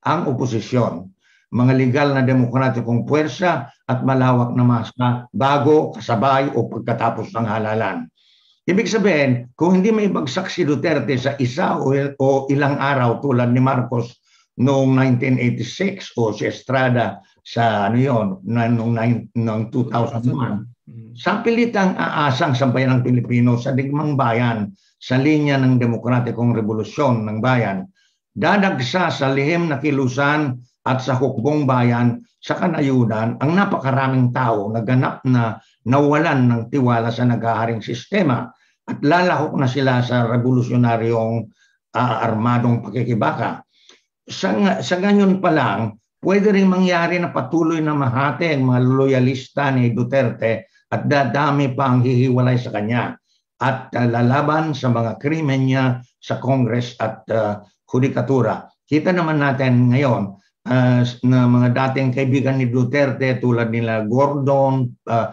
ang oposisyon, mga legal na demokratikong puwersa at malawak na masa bago, kasabay o pagkatapos ng halalan. Ibig sabihin, kung hindi may bagsak si Duterte sa isa o, o ilang araw tulad ni Marcos noong nineteen eighty-six o si Estrada sa ano yun, noong, noong two thousand one, sa pilitang aasang sambayan ng Pilipino sa digmang bayan sa linya ng demokratikong revolusyon ng bayan, dadagsa sa lihim na kilusan at sa hukbong bayan sa kanayunan ang napakaraming tao na ganap na nawalan ng tiwala sa naghaharing sistema at lalahok na sila sa revolusyonaryong uh, armadong pakikibaka. Sa, sa ganyan pa lang, pwede rin mangyari na patuloy na mahati ang mga loyalista ni Duterte at dadami pa ang hihiwalay sa kanya at uh, lalaban sa mga krimen niya sa Congress at uh, Judikatura. Kita naman natin ngayon uh, na mga dating kaibigan ni Duterte tulad nila Gordon, uh,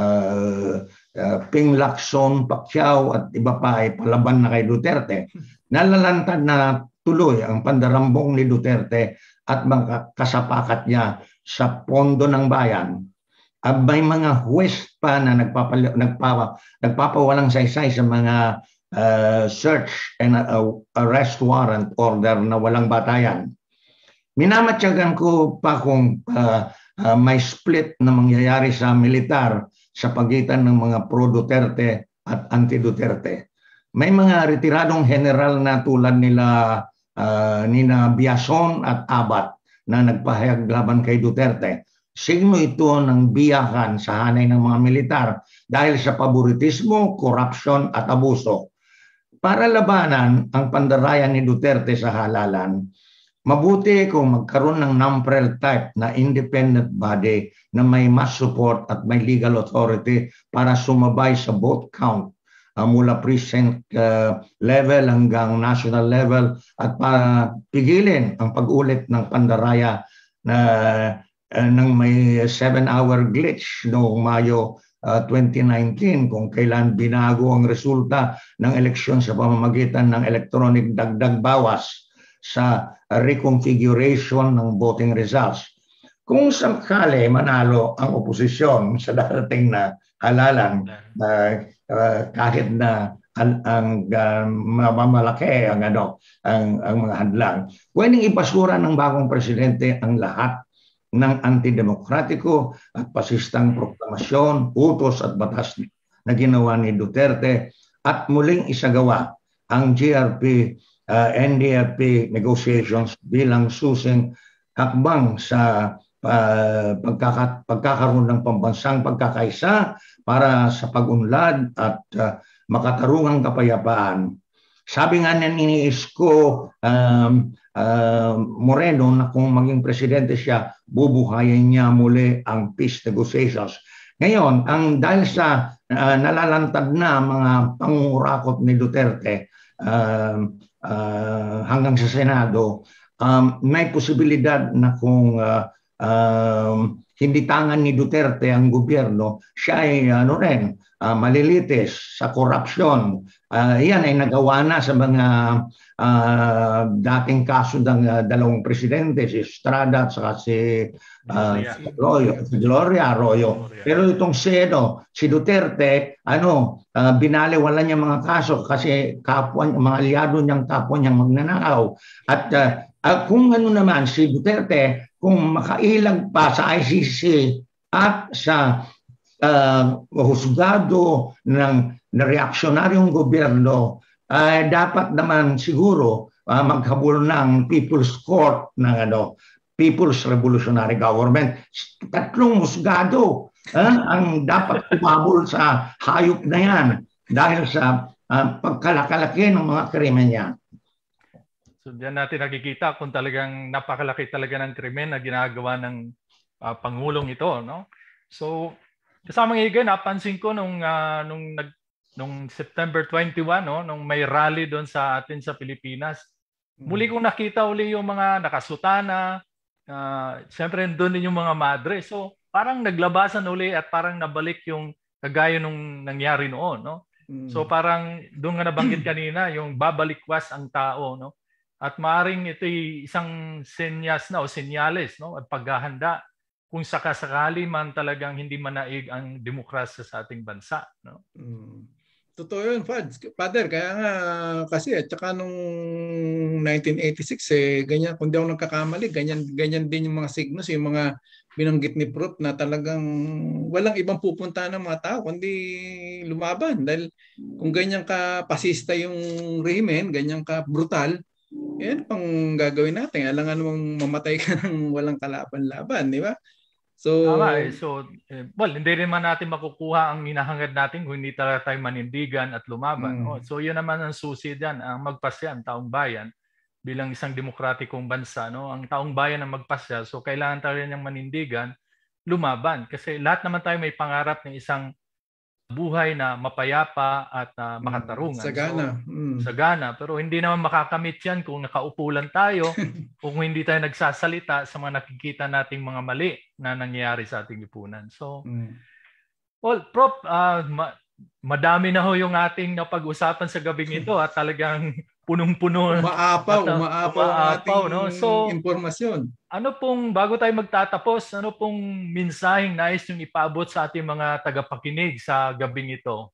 uh, uh, Ping Lacson, Pacquiao at iba pa ay palaban na kay Duterte. Nalalantad na tuloy ang pandarambong ni Duterte at mga kasapakat niya sa pondo ng bayan. At may mga huwes pa na nagpapa, nagpapa, nagpapawalang saysay sa mga uh, search and uh, arrest warrant order na walang batayan. Minamatyagan ko pa kung uh, uh, may split na mangyayari sa militar sa pagitan ng mga pro-Duterte at anti-Duterte. May mga retiradong general na tulad nila uh, nina Biason at Abat na nagpahayag laban kay Duterte. Signo ito ng biyakan sa hanay ng mga militar dahil sa paboritismo, corruption at abuso. Para labanan ang pandarayan ni Duterte sa halalan, mabuti kung magkaroon ng NAMPREL type na independent body na may mass support at may legal authority para sumabay sa vote count uh, mula precinct uh, level hanggang national level at para pigilin ang pag-ulit ng pandaraya na uh, ng may seven hour glitch noong Mayo uh, twenty nineteen kung kailan binago ang resulta ng eleksyon sa pamamagitan ng electronic dagdag bawas sa reconfiguration ng voting results. Kung sakali manalo ang oposisyon sa darating na halalan, uh, uh, kahit na ang, ang uh, mamalaki ang ano ang, ang mga hadlang, pwedeng ipasura ng bagong presidente ang lahat ng antidemokratiko at pasistang proklamasyon, utos at batas na ginawa ni Duterte at muling isagawa ang G R P uh, N D F P negotiations bilang susing hakbang sa uh, pagkaka pagkakaroon ng pambansang pagkakaisa para sa pag-unlad at uh, makatarungang kapayapaan. Sabi nga ni Isko um, uh, Moreno na kung maging presidente siya, bubuhayin niya muli ang peace negotiations. Ngayon, ang dahil sa uh, nalalantad na mga pangungurakot ni Duterte uh, uh, hanggang sa Senado, um, may posibilidad na kung uh, uh, hindi tangan ni Duterte ang gobyerno, siya ay ano rin, uh, malilitis sa korupsyon. Uh, yan ay nagawa na sa mga uh, dating kaso ng uh, dalawang presidente, si Estrada at saka si uh, Arroyo, si Gloria Arroyo. Pero itong si, ano, si Duterte, ano, uh, binaliwala niya mga kaso kasi kapwa, mga aliado niyang kapwa niyang magnanakaw. At uh, uh, kung ano naman si Duterte, kung makailag pa sa I C C at sa uh, husgado ng na reaksyonaryong gobyerno, uh, dapat naman siguro uh, maghabol ng People's Court ng ano, People's Revolutionary Government. Tatlong husgado uh, ang dapat kumabol sa hayop na yan dahil sa uh, pagkalakalaki ng mga krimen niya. So diyan natin nakikita kung talagang napakalaki talaga ng krimen na ginagawa ng uh, Pangulong ito, no? So kasamang higay, napansin ko nung uh, nung nag nung September twenty-one, no, nung may rally doon sa atin sa Pilipinas. Muli kong nakita uli yung mga nakasutana, uh, siyempre doon din yung mga madre. So parang naglabasan uli at parang nabalik yung kagaya nung nangyari noon, no? Mm. So parang doon nga nabanggit kanina yung babalikwas ang tao, no? At maaring ito'y isang senyas na o senyales, no? At paghahanda kung sakasakali man talagang hindi manaig ang demokrasya sa ating bansa. No? Mm. Totoo yun, Father. Kaya nga kasi at saka nung nineteen eighty-six, eh, ganyan, kung di ako nagkakamali, ganyan, ganyan din yung mga signos, yung mga binanggit ni Prof na talagang walang ibang pupunta ng mga tao kundi lumaban. Dahil kung ganyan ka pasista yung rehimen, ganyan ka brutal, yan pang gagawin natin. Alangan mong mamatay ka ng walang kalaban-laban, di ba? So, Tama eh. So, eh, well, hindi rin man natin makukuha ang hinahangad natin kung hindi talaga tayo manindigan at lumaban. Mm. Oh, so, yun naman ang susi dyan, ang magpasya, ang taong bayan, bilang isang demokratikong bansa. No? Ang taong bayan ang magpasya, so kailangan tayo niyang manindigan, lumaban. Kasi lahat naman tayo may pangarap ng isang buhay na mapayapa at uh, makatarungan. Sagana. So, mm. sagana. Pero hindi naman makakamit yan kung nakaupo lang tayo o kung hindi tayo nagsasalita sa mga nakikita nating mga mali na nangyayari sa ating lipunan. So, mm. well, Prof, uh, ma- madami na ho yung ating napag-usapan sa gabing ito at talagang punong-puno. Umaapaw, at, uh, umaapaw ang umaapaw, ating no? So, impormasyon. Ano pong, bago tayo magtatapos, ano pong mensaheng nais yung ipaabot sa ating mga tagapakinig sa gabing ito?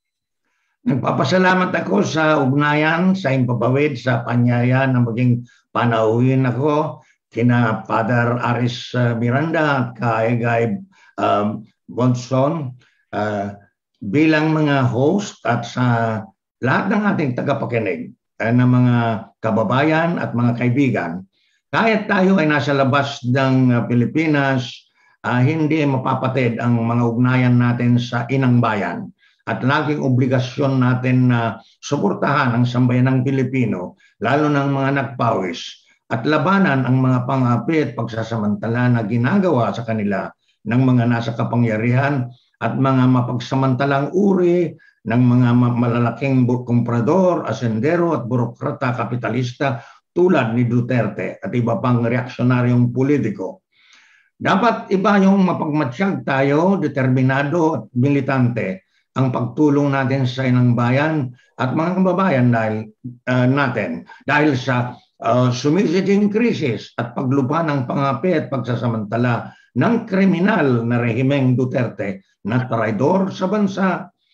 Nagpapasalamat ako sa ugnayan, sa impapawid, sa panyaya na maging panauhin ako kina Father Aris Miranda at kay Guy um, Bonson uh, bilang mga host at sa lahat ng ating tagapakinig uh, na mga kababayan at mga kaibigan. Kahit tayo ay nasa labas ng uh, Pilipinas, uh, hindi mapapatid ang mga ugnayan natin sa inang bayan. At laging obligasyon natin na suportahan ang sambayanang Pilipino, lalo ng mga nagpawis, at labanan ang mga pangapi at pagsasamantala na ginagawa sa kanila ng mga nasa kapangyarihan at mga mapagsamantalang uri ng mga malalaking komprador, asendero at burokrata kapitalista tulad ni Duterte at iba pang reaksyonaryong politiko. Dapat iba yung mapagmatsyag tayo, determinado at militante ang pagtulong natin sa inang bayan at mga kababayan dahil, uh, natin dahil sa uh, sumisiting krisis at paglupa ng pangapi at pagsasamantala ng kriminal na rehimeng Duterte na traidor sa bansa,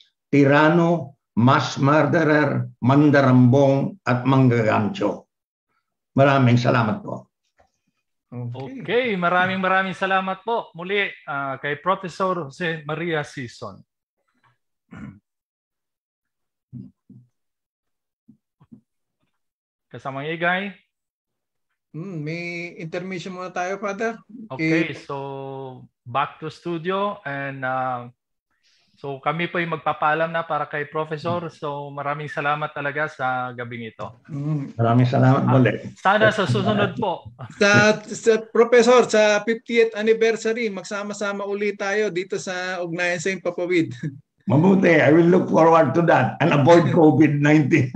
tirano, mass murderer, mandarambong at manggagancho. Maraming salamat po. Okay, okay, maraming maraming salamat po muli uh, kay Professor Jose Maria Sison. Kasamang igay. Mm, may intermission muna tayo, Father. Okay, Eh, so back to studio and uh, so kami po yung magpapaalam na para kay Professor. So maraming salamat talaga sa gabing ito. mm, Maraming salamat Ah, ulit. sana sa susunod po. sa, sa Professor, sa fiftieth anniversary, magsama-sama ulit tayo dito sa Ugnayan sa Impapawid. Mabuti. I will look forward to that and avoid COVID nineteen.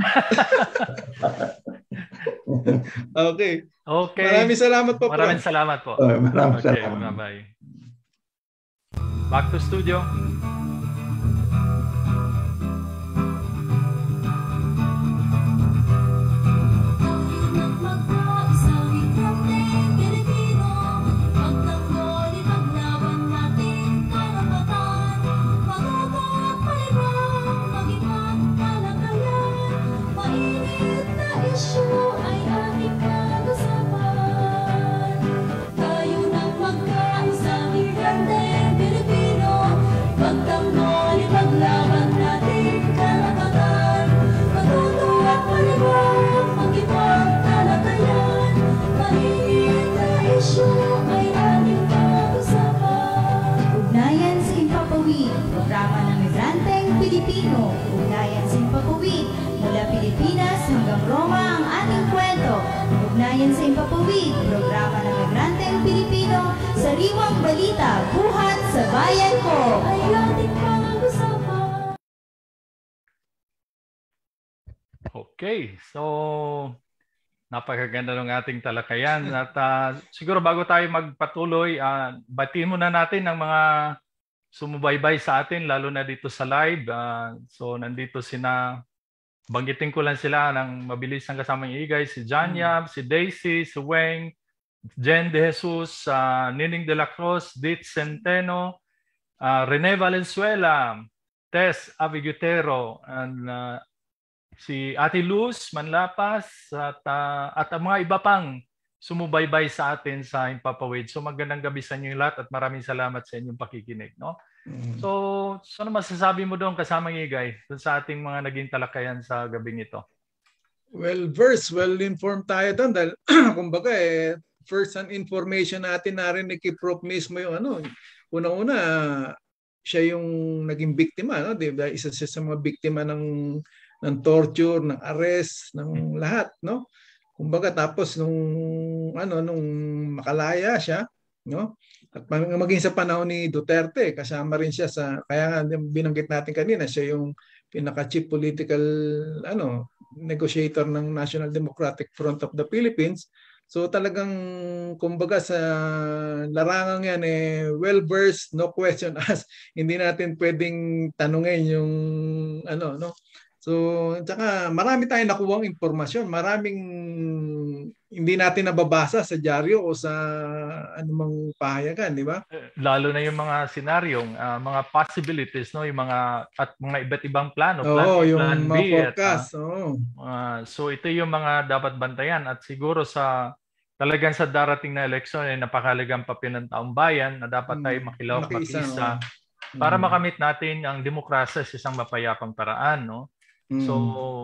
Okay. Okay. Maraming salamat po, Maraming Prof. salamat po. Uh, maraming Okay, salamat. bye-bye. Back to studio. Ugnayan sa Himpapawid, programa ng migranteng Pilipino. Ugnayan sa Himpapawid, mula Pilipinas hanggang Roma ang ating kwento. Ugnayan sa Himpapawid, programa ng migranteng Pilipino, sariwang balita, buhat sa bayan ko. Ay ating pag-usapan. Okay, so napakaganda ng ating talakayan at uh, siguro bago tayo magpatuloy, uh, batiin muna natin ang mga sumubaybay sa atin lalo na dito sa live. Uh, so nandito sina banggitin ko lang sila ng mabilis ng kasamang igay, si John Yap, si Daisy, si Weng, Jen De Jesus, uh, Nining De La Cruz, Dit Centeno, uh, Rene Valenzuela, Tess Avigutero, and uh, si Ate Luz Manlapas, at, uh, at ang mga iba pang sumubaybay sa atin sa Himpapawid. So magandang gabi sa inyo lahat at maraming salamat sa inyong pakikinig. No? Mm-hmm. So, so ano masasabi mo doon kasamang igay doon sa ating mga naging talakayan sa gabing ito? Well, verse, well-informed tayo doon dahil kumbaga eh, first hand information natin narinig kay Prof mismo yung ano, unang-una siya yung naging biktima, no? Diba? Isa siya sa mga biktima ng ng torture, ng arrest, ng lahat, no? Kumbaga tapos nung ano nung makalaya siya, no? At maging sa panahon ni Duterte, kasama rin siya sa, kaya nga binanggit natin kanina, siya yung pinaka-chief political ano, negotiator ng National Democratic Front of the Philippines. So talagang kumbaga sa larangang yan eh well-versed, no question asked. Hindi natin pwedeng tanungin yung ano, no? So, tsaka marami tayong nakuwang impormasyon, maraming hindi natin nababasa sa dyaryo o sa anumang pahayagan, di ba? Lalo na yung mga senaryong, uh, mga possibilities, no, yung mga at mga iba't ibang plano, Oo, plan A, yung plan B, mga forecast, at, uh, oo. uh, so ito yung mga dapat bantayan at siguro sa talagang sa darating na eleksyon ay eh, napakahalagang papel ng taong bayan na dapat tayo makilaw, Makiisa, makiisa oh. para mm. makamit natin ang demokrasya sa isang mapayapang paraan, no? Mm. So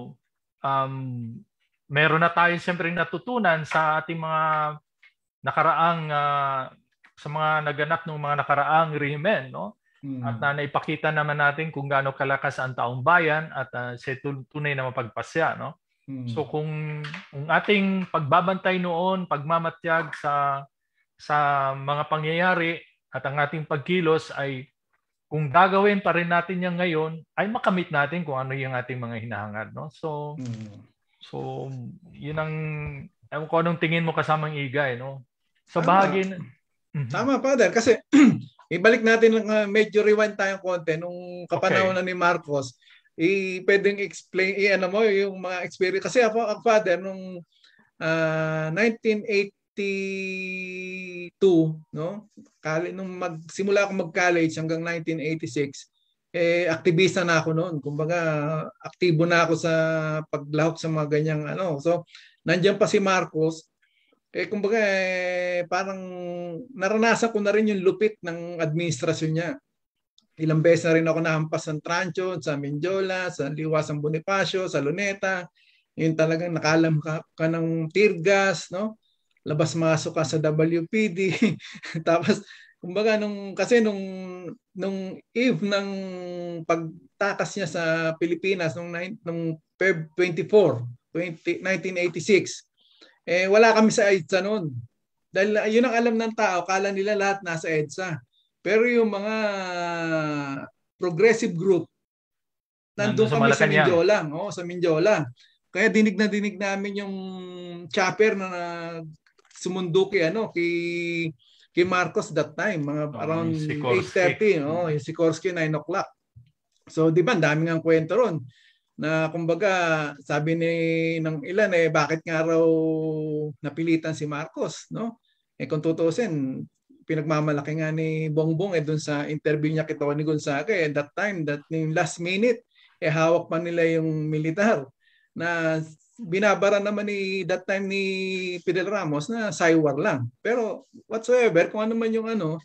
um meron na tayo siyempre natutunan sa ating mga nakaraang uh, sa mga naganap ng mga nakaraang rehimen, no? Mm. At na naipakita naman natin kung gaano kalakas ang taong bayan at uh, sa tunay na mapagpasya, no? Hmm. So kung ang ating pagbabantay noon, pagmamatyag sa sa mga pangyayari at ang ating pagkilos ay kung gagawin pa rin natin yan ngayon, ay makamit natin kung ano yung ating mga hinahangad, no? So hmm. so yun ang ewan ko anong tingin mo kasamang igay, no? Sa bahagi mm-hmm. Tama, Father, kasi ibalik natin lang uh, medyo rewind tayong konti nung kapanahon okay. ni Marcos. I pwedeng explain i ano mo yung mga experience kasi ako ang father nung uh, nineteen eighty-two, no? Kali nung magsimula ako mag-college hanggang nineteen eighty-six, eh aktivista na ako noon. Kumbaga aktibo na ako sa paglahok sa mga ganyang ano. So nandiyan pa si Marcos. Eh kumbaga eh, parang naranasan ko na rin yung lupit ng administrasyon niya. Ilang beses na rin ako nahampas sa Trancho, sa Mindiola, sa Liwasang Bonifacio, sa Luneta. Yun talagang nakalam ka, ka ng tear gas, no? Labas-masok ka sa W P D. Tapos, kumbaga, nung, kasi nung, nung eve ng pagtakas niya sa Pilipinas, nung, nung February twenty-fourth, nineteen eighty-six, eh, wala kami sa EDSA noon. Dahil yun ang alam ng tao, kala nila lahat nasa EDSA. Pero yung mga progressive group, nandun kami sa Mindiola. Oh, sa Mindiola. Kaya dinig na dinig namin yung chopper na sumundo kay, ano, kay, kay Marcos that time. Mga oh, around eight thirty. Oh, yung Sikorsky, nine o'clock. So, di ba, daming ang kwento ron. Na kumbaga, sabi ni ng ilan, eh, bakit nga raw napilitan si Marcos, no? Eh, kung tutusin, pinagmamalaki nga ni Bongbong eh doon sa interview niya kay Tony Gonzaga eh that time that yung last minute eh hawak pa nila yung militar na binabara naman ni that time ni Fidel Ramos na saywar lang. Pero whatsoever kung ano man yung ano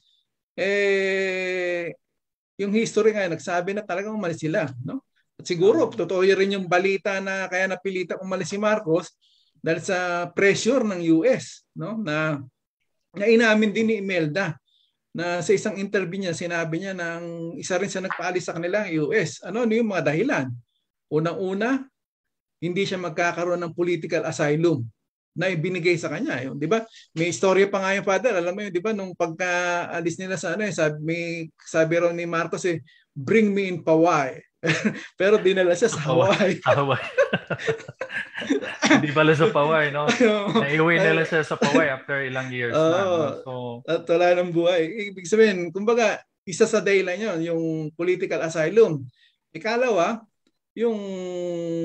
eh yung history nga nagsabi na talagang umalis sila, no? At siguro totoo rin yung balita na kaya napilitan umalis si Marcos dahil sa pressure ng U S, no? Na na inamin din ni Imelda na sa isang interview niya sinabi niya nang isa rin sa nagpaalis sa kanila ang U S. Ano, ano yung mga dahilan? Unang-una, hindi siya magkakaroon ng political asylum na ibinigay sa kanya. Yun, di ba? May istorya pa nga yung father. Alam mo yun, di ba? Nung pagka-alis nila sa ano, eh, sabi, may, sabi raw ni Marcos eh, bring me in Pawai. Pero dinala siya sa Hawaii. Hawaii. Hindi pala sa Pawai, no? Naiuwi nila siya sa Pawai after ilang years oh, na. No? So, at wala ng buhay. Ibig sabihin, kumbaga, isa sa dahilan yun, yung political asylum. Ikalawa, yung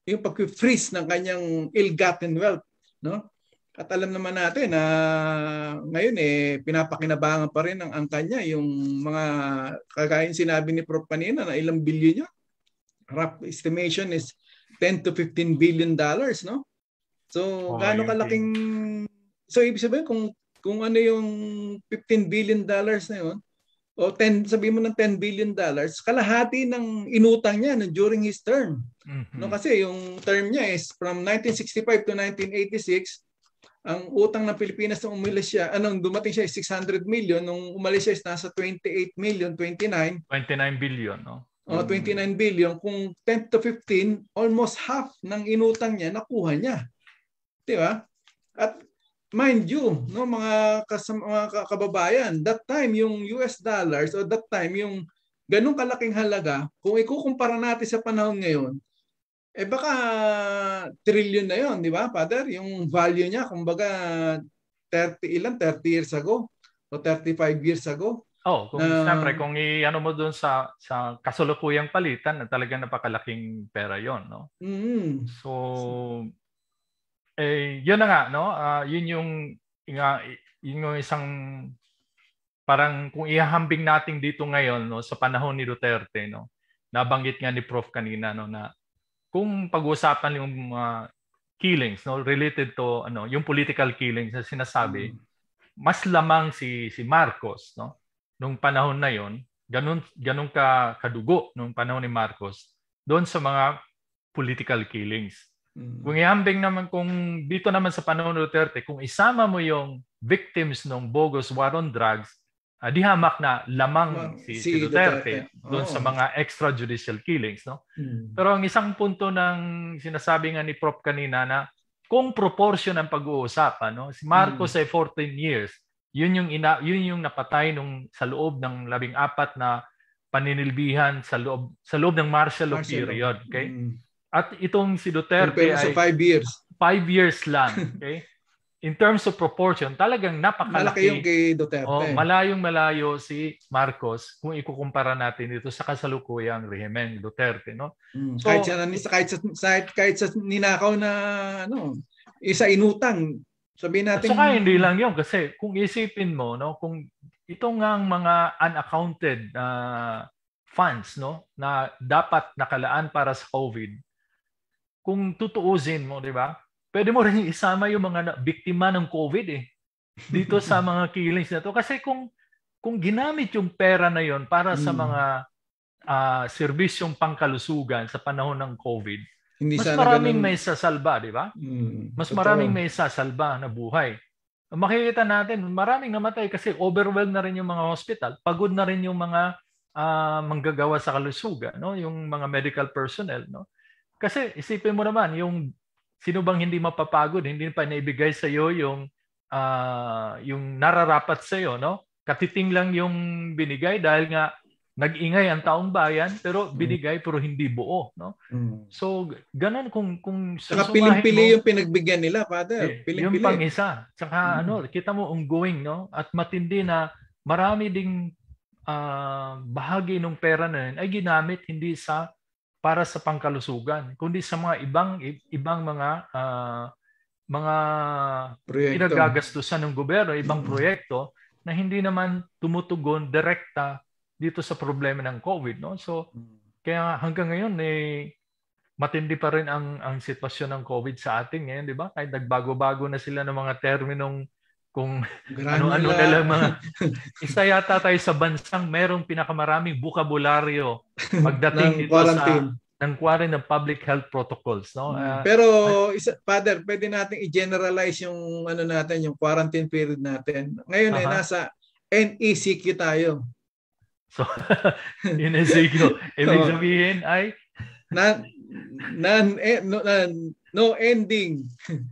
yung pag-freeze ng kanyang ill-gotten wealth, no? At alam naman natin na ngayon eh pinapakinabangan pa rin ang angka niya, yung mga kagaya sinabi ni Prof kanina na ilang bilyon yun. Rough estimation is ten to fifteen billion dollars, no? So, Oh, gaano yun, kalaking so ibig sabihin kung kung ano yung fifteen billion dollars na yun o ten sabihin mo ng ten billion dollars, kalahati ng inutang niya no, during his term. Mhm. No, kasi yung term niya is from nineteen sixty-five to nineteen eighty-six. Ang utang ng Pilipinas nung umalis siya, anong dumating siya is six hundred million, nung umalis siya is nasa twenty-eight million, twenty-nine. twenty-nine billion, no? O twenty-nine billion, kung ten to fifteen, almost half ng inutang niya nakuha niya. 'Di ba? At mind you, no, mga kasama, mga kababayan, that time yung U S dollars o that time yung ganung kalaking halaga, kung ikukumpara natin sa panahon ngayon, eh baka trillion na yon, di ba, Father? Yung value niya, kumbaga thirty ilan, thirty years ago o thirty-five years ago. Oh, kung Na- siyempre kung i-ano mo doon sa sa kasalukuyang palitan, na talagang napakalaking pera 'yon, no? Mm. So eh yun na nga, no? Ah, yun yung nga yun yung isang parang kung ihahambing natin dito ngayon, no, sa panahon ni Duterte, no. Nabanggit nga ni Prof kanina, no, na kung pag-uusapan yung mga killings, no, related to ano, yung political killings na sinasabi, mas lamang si si Marcos, no, nung panahon na yon, ganun ganun ka kadugo nung panahon ni Marcos doon sa mga political killings. Kung ihambing naman kung dito naman sa panahon ni Duterte, kung isama mo yung victims ng bogus war on drugs, uh, di hamak na lamang si, si, si Duterte, Duterte. doon Oh. sa mga extrajudicial killings, no? Hmm. Pero ang isang punto ng sinasabi nga ni Prof kanina na kung proportion ang pag-uusapan, no? Si Marcos Hmm. ay fourteen years. Yun yung ina, yun yung napatay nung sa loob ng labing apat na paninilbihan sa loob sa loob ng martial law Martial law. period, okay? Mm. At itong si Duterte Pero sa ay five years. five years lang, okay? In terms of proportion, talagang napakalaki. Malaki yung kay Duterte. Oh, malayong malayo si Marcos kung ikukumpara natin dito sa kasalukuyang rehimen Duterte, no? Mm. So, kahit sa kahit sa kahit, kahit sa ninakaw na ano, isa inutang. Sabihin natin. Saka hindi lang 'yon kasi kung isipin mo, no, kung itong ang mga unaccounted uh, funds, no, na dapat nakalaan para sa COVID, kung tutuusin mo, di ba? Pwede mo rin isama yung mga biktima ng COVID eh dito sa mga killings na to, kasi kung kung ginamit yung pera na yon para sa Mm. mga uh, serbisyong pangkalusugan sa panahon ng COVID, Hindi mas sana maraming ganun. may sasalba, di ba? Mm. Mas Totoo. maraming may sasalba na buhay. Makikita natin, maraming namatay kasi overwhelmed na rin yung mga hospital, pagod na rin yung mga uh, manggagawa sa kalusugan, no? Yung mga medical personnel, no? Kasi isipin mo naman, yung sino bang hindi mapapagod, hindi pa naibigay sa iyo yung uh, yung nararapat sa iyo, no? Katiting lang yung binigay dahil nga nag-ingay ang taong bayan, pero binigay pero hindi buo, no? Mm. So ganun kung kung Saka susumahin piling-pili mo- yung pinagbigyan nila, Father. eh, Piling-pili. yung pang isa. Tsaka Mm. ano, kita mo ongoing, no? At matindi na marami ding ah, bahagi ng pera na yun ay ginamit hindi sa para sa pangkalusugan, kundi sa mga ibang ibang mga ah, mga Proyekto. pinagagastusan ng gobyerno, ibang proyekto na hindi naman tumutugon direkta dito sa problema ng COVID, no? So kaya hanggang ngayon eh matindi pa rin ang ang sitwasyon ng COVID sa atin ngayon, di ba? Kahit nagbago-bago na sila ng mga terminong kung Granular. ano-ano nila mga isa yata tayo sa bansang merong pinakamaraming bukabularyo pagdating Ng dito quarantine. sa ng quarantine ng public health protocols, no? Ah, Pero isa, Father, pwede nating i-generalize yung ano natin, yung quarantine period natin. Ngayon ay Aha. nasa N E C Q tayo. so yun ang siglo. Ibig Oo. sabihin ay Na, nan, eh, no, nan- no ending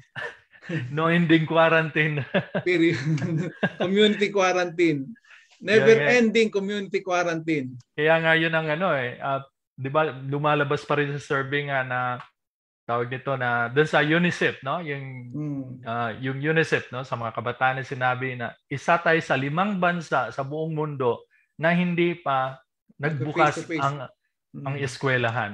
no ending quarantine. period. Community quarantine. Never Yeah, yeah. ending community quarantine. Kaya nga yun ang ano eh, ah, 'di ba lumalabas pa rin sa survey nga na tawag nito na doon sa UNICEF, no? Yung Mm. ah, yung UNICEF, no, sa mga kabataan na sinabi na isa tayo sa limang bansa sa buong mundo na hindi pa nagbukas Face-to-face. ang Mm. ang eskwelahan, no?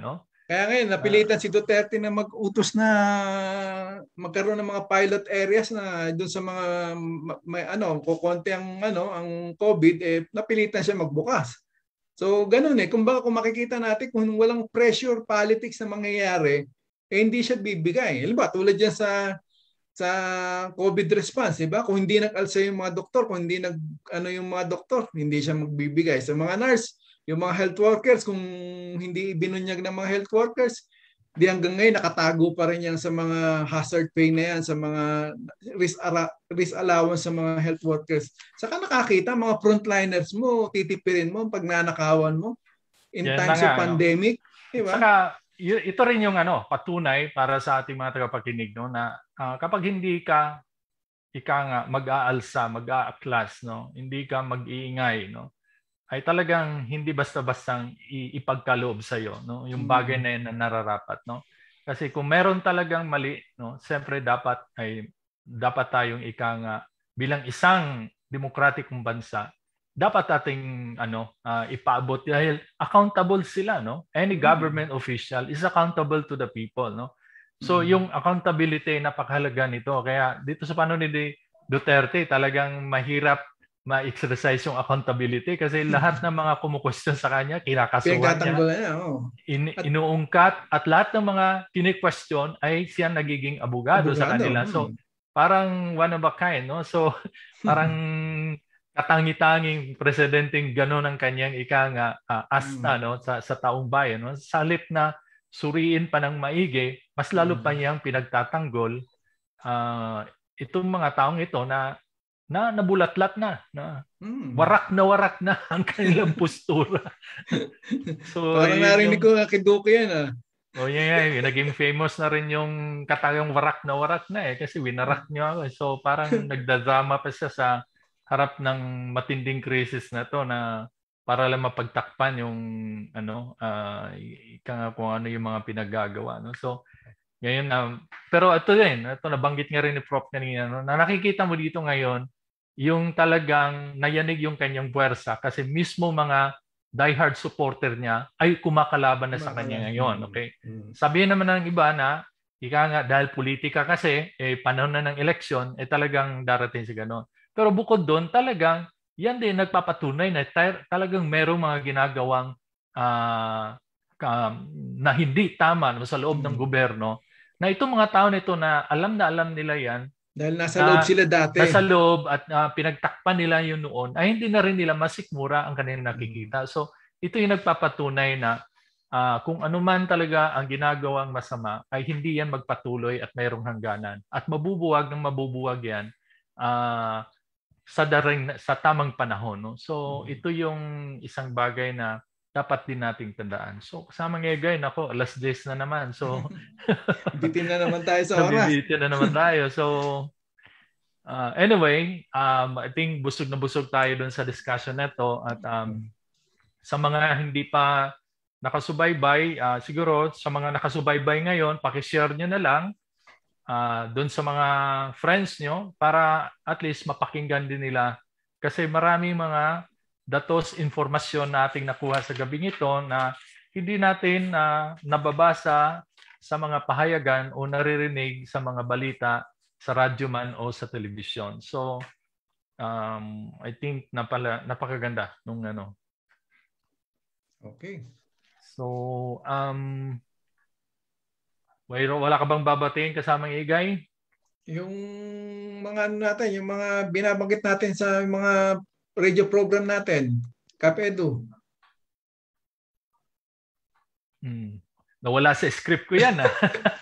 Kaya ngayon, napilitan si Duterte na mag-utos na magkaroon ng mga pilot areas na doon sa mga may ano, kukonti ang ano, ang COVID, eh napilitan siya magbukas. So ganoon eh, kung baka kung makikita natin kung walang pressure politics na mangyayari, eh hindi siya bibigay. Halimbawa, tulad diyan sa sa COVID response, di ba? Kung hindi nag-alsa yung mga doktor, kung hindi nag ano yung mga doktor, hindi siya magbibigay. Sa mga nurse, yung mga health workers, kung hindi binunyag ng mga health workers, di hanggang ngayon nakatago pa rin yan sa mga hazard pay na yan, sa mga risk, risk allowance sa mga health workers. Saka nakakita, mga frontliners mo, titipirin mo, pag nanakawan mo in yan times nga, of pandemic. No? Diba? Saka y- ito rin yung ano, patunay para sa ating mga tagapakinig, no, na uh, kapag hindi ka ika nga mag-aalsa, mag-aaklas, no, hindi ka mag-iingay, no, ay talagang hindi basta-bastang ipagkaloob sa iyo, no, yung bagay na yan na nararapat, no. Kasi kung meron talagang mali, no, siyempre dapat ay dapat tayong ika nga bilang isang demokratikong bansa, dapat ating ano uh, ipaabot dahil accountable sila, no. Any government official is accountable to the people, no. So mm-hmm. yung accountability napakahalaga nito. Kaya dito sa panahon ni Duterte talagang mahirap ma-exercise yung accountability kasi lahat ng mga kumukwestiyon sa kanya, kinakasuhan niya, niya oh. in, inuungkat at lahat ng mga kini-question ay siya nagiging abogado, abogado sa kanila. Hmm. So parang one of a kind, no? So parang katangi-tanging presidenteng gano'n ang kanyang ika nga uh, asta, hmm. no, sa sa taong bayan, no? Sa halip na suriin pa ng maigi, mas lalo hmm. pa niyang pinagtatanggol uh, itong mga taong ito na na nabulatlat na, na mm. warak na warak na ang kanilang postura. So parang narinig ko nga kay Duque yan ah. Oh yeah, yeah, naging famous na rin yung katagang warak na warak na eh kasi winarak niyo ako. So parang nagdadrama pa siya sa harap ng matinding krisis na to na para lang mapagtakpan yung ano uh, ika kung ano yung mga pinagagawa, no. So ngayon um, pero ito din, ito nabanggit nga rin ni Prof kanina, no, na nakikita mo dito ngayon yung talagang nayanig yung kanyang puwersa kasi mismo mga diehard supporter niya ay kumakalaban na sa kanya ngayon. Okay? Sabihin naman ng iba na, ika nga, dahil politika kasi, eh, panahon na ng eleksyon, eh talagang darating si gano'n. Pero bukod doon, talagang, yan din nagpapatunay na talagang merong mga ginagawang uh, uh, na hindi tama no, sa loob ng gobyerno, na itong mga tao nito na alam na alam nila yan, dahil nasa loob sila dati. Nasa loob at uh, pinagtakpan nila yun noon, ay hindi na rin nila masikmura ang kanilang nakikita. So ito yung nagpapatunay na uh, kung ano man talaga ang ginagawang masama, ay hindi yan magpatuloy at mayroong hangganan. At mabubuwag ng mabubuwag yan uh, sa, daring, sa tamang panahon. No? So ito yung isang bagay na dapat din nating tandaan. So kasama nga guys, nako, alas diyes na naman. So bitin na naman tayo sa oras. Bitin na naman tayo. So uh, anyway, um, I think busog na busog tayo dun sa discussion na to. At um, sa mga hindi pa nakasubaybay, uh, siguro sa mga nakasubaybay ngayon, pakishare nyo na lang uh, dun sa mga friends nyo para at least mapakinggan din nila. Kasi maraming mga datos informasyon na ating nakuha sa gabing ito na hindi natin uh, nababasa sa mga pahayagan o naririnig sa mga balita sa radyo man o sa telebisyon. So, um, I think napala, napakaganda nung ano. Okay. So, um, wala ka bang babatiin kasamang Igay? Yung mga ano natin, yung mga binabanggit natin sa mga radio program natin, Kapedo. Hmm. Nawala sa script ko yan. Ah.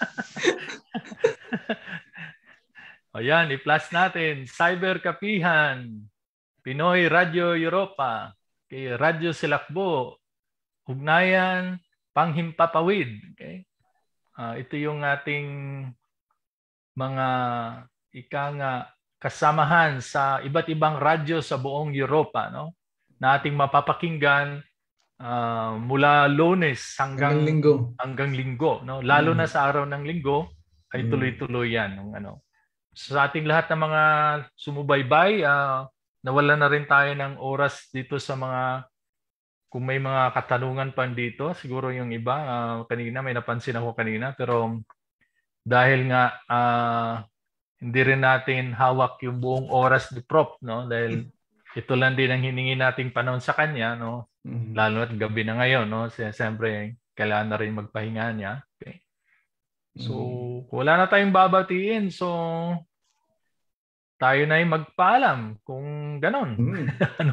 O yan, i-plus natin. Cyberkapihan, Pinoy Radio Europa, kay Radyo Silakbo, Ugnayan, Panghimpapawid. Okay? Uh, ito yung ating mga ika nga kasamahan sa iba't ibang radyo sa buong Europa, no? Na ating mapapakinggan uh, mula Lunes hanggang, hanggang Linggo, hanggang Linggo, no? Lalo mm. na sa araw ng Linggo ay tuloy-tuloy yan, ng ano. So, sa ating lahat ng mga sumubaybay, uh, nawala na rin tayo ng oras dito sa mga kung may mga katanungan pa dito, siguro yung iba, uh, kanina may napansin ako kanina, pero dahil nga uh, hindi rin natin hawak yung buong oras ni Prof, no? Dahil ito lang din ang hiningi nating panahon sa kanya, no? Mm-hmm. Lalo at gabi na ngayon, no? Siyempre, kailangan na rin magpahinga niya. Okay. So, mm-hmm. wala na tayong babatiin. So, tayo na yung magpaalam kung ganon. Mm-hmm. Ano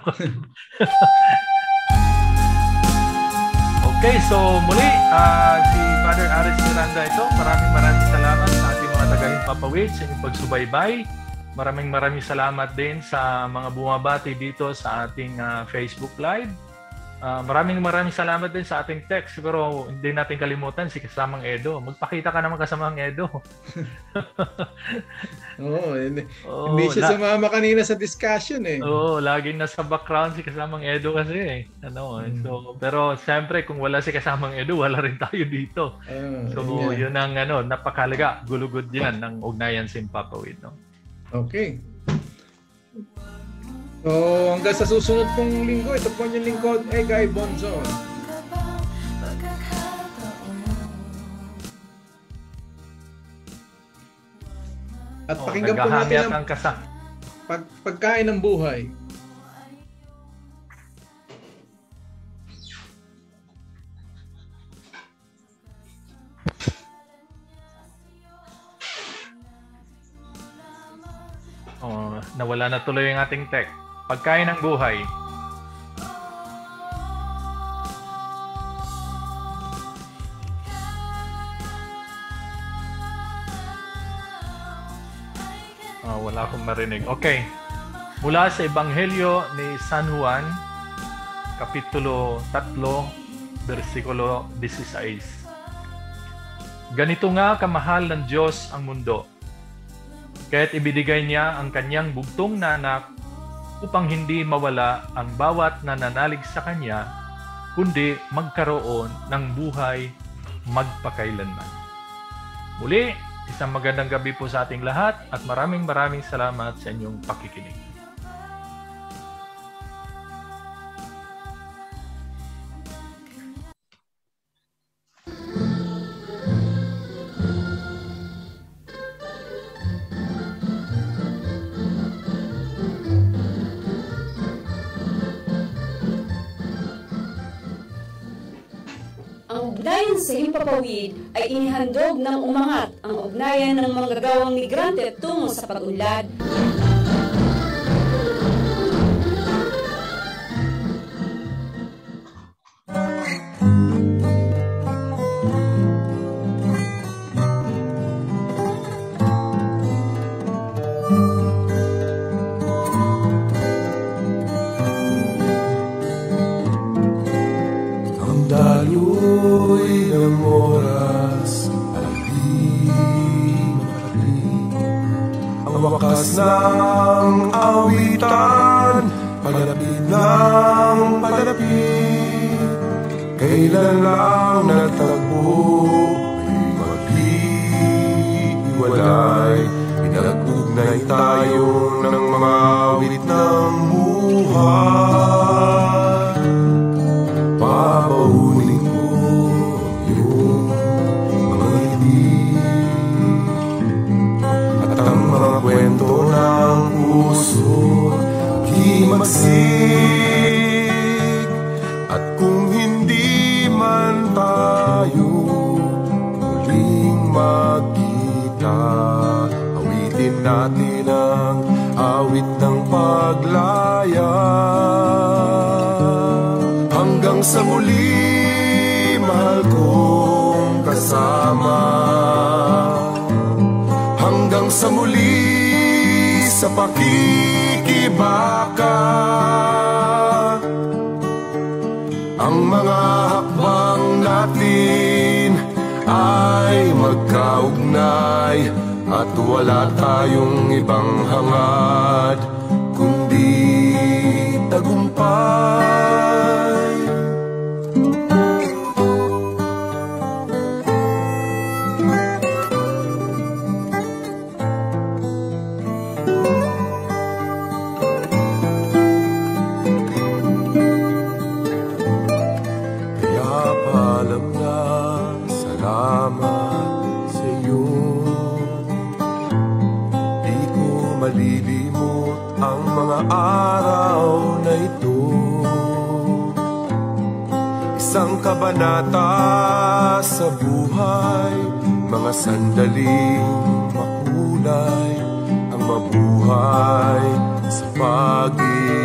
Okay, so muli, uh, si Father Aris Miranda ito. Maraming maraming salamat sa ating mga tagahimpapawid sa inyong pagsubaybay. Maraming maraming salamat din sa mga bumabati dito sa ating uh, Facebook Live. Uh, maraming maraming salamat din sa ating text. Siguro hindi natin kalimutan si Kasamang Edo. Magpakita ka naman Kasamang Edo. Oo, hindi, oh, hindi siya la- sumama kanina sa discussion eh. Oo, laging nasa background si Kasamang Edo kasi eh. Ano, hmm. so, pero siyempre kung wala si Kasamang Edo, wala rin tayo dito. Uh, so yeah. Yun ang ano, napakalaga, gulugod yan ng ugnayan sa Himpapawid. No? Okay. So, hanggang sa susunod pong linggo, ito po yung lingkod, eh, Guy Bonzon. At oh, pakinggan po natin ang pag, pagkain ng buhay. Oh, nawala na tuloy yung ating tech. Pagkain ng buhay. Oh, wala akong marinig. Okay. Mula sa Ebanghelyo ni San Juan, Kapitulo three, versikulo sixteen. Ganito nga kamahal ng Diyos ang mundo, kaya't ibinigay niya ang kanyang bugtong na anak upang hindi mawala ang bawat nananalig sa kanya, kundi magkaroon ng buhay magpakailanman. Muli, isang magandang gabi po sa ating lahat at maraming maraming salamat sa inyong pakikinig. Ugnayan sa Himpapawid ay inihandog ng umangat ang ugnayan ng manggagawang migrante tungo sa pag-unlad. Ng awitan, palapit ng palapit, kailan lang natagpo, ay maghihiwalay, pinag-ugnay tayo ng mga awit ng buhay. Papahuling ko yung mga hindi at ang mga kwento ng puso himagsik. At kung hindi man tayo muling magkita, awitin natin ang awit ng paglaya. Hanggang sa muli, mahal kong kasama. Hanggang sa muli, sa pakikibaka, ang mga hakbang natin ay magkaugnay at wala tayong ibang hangad kundi tagumpay. Isang kabanata sa buhay, mga sandaling makulay, ang mabuhay sa pag-ibig.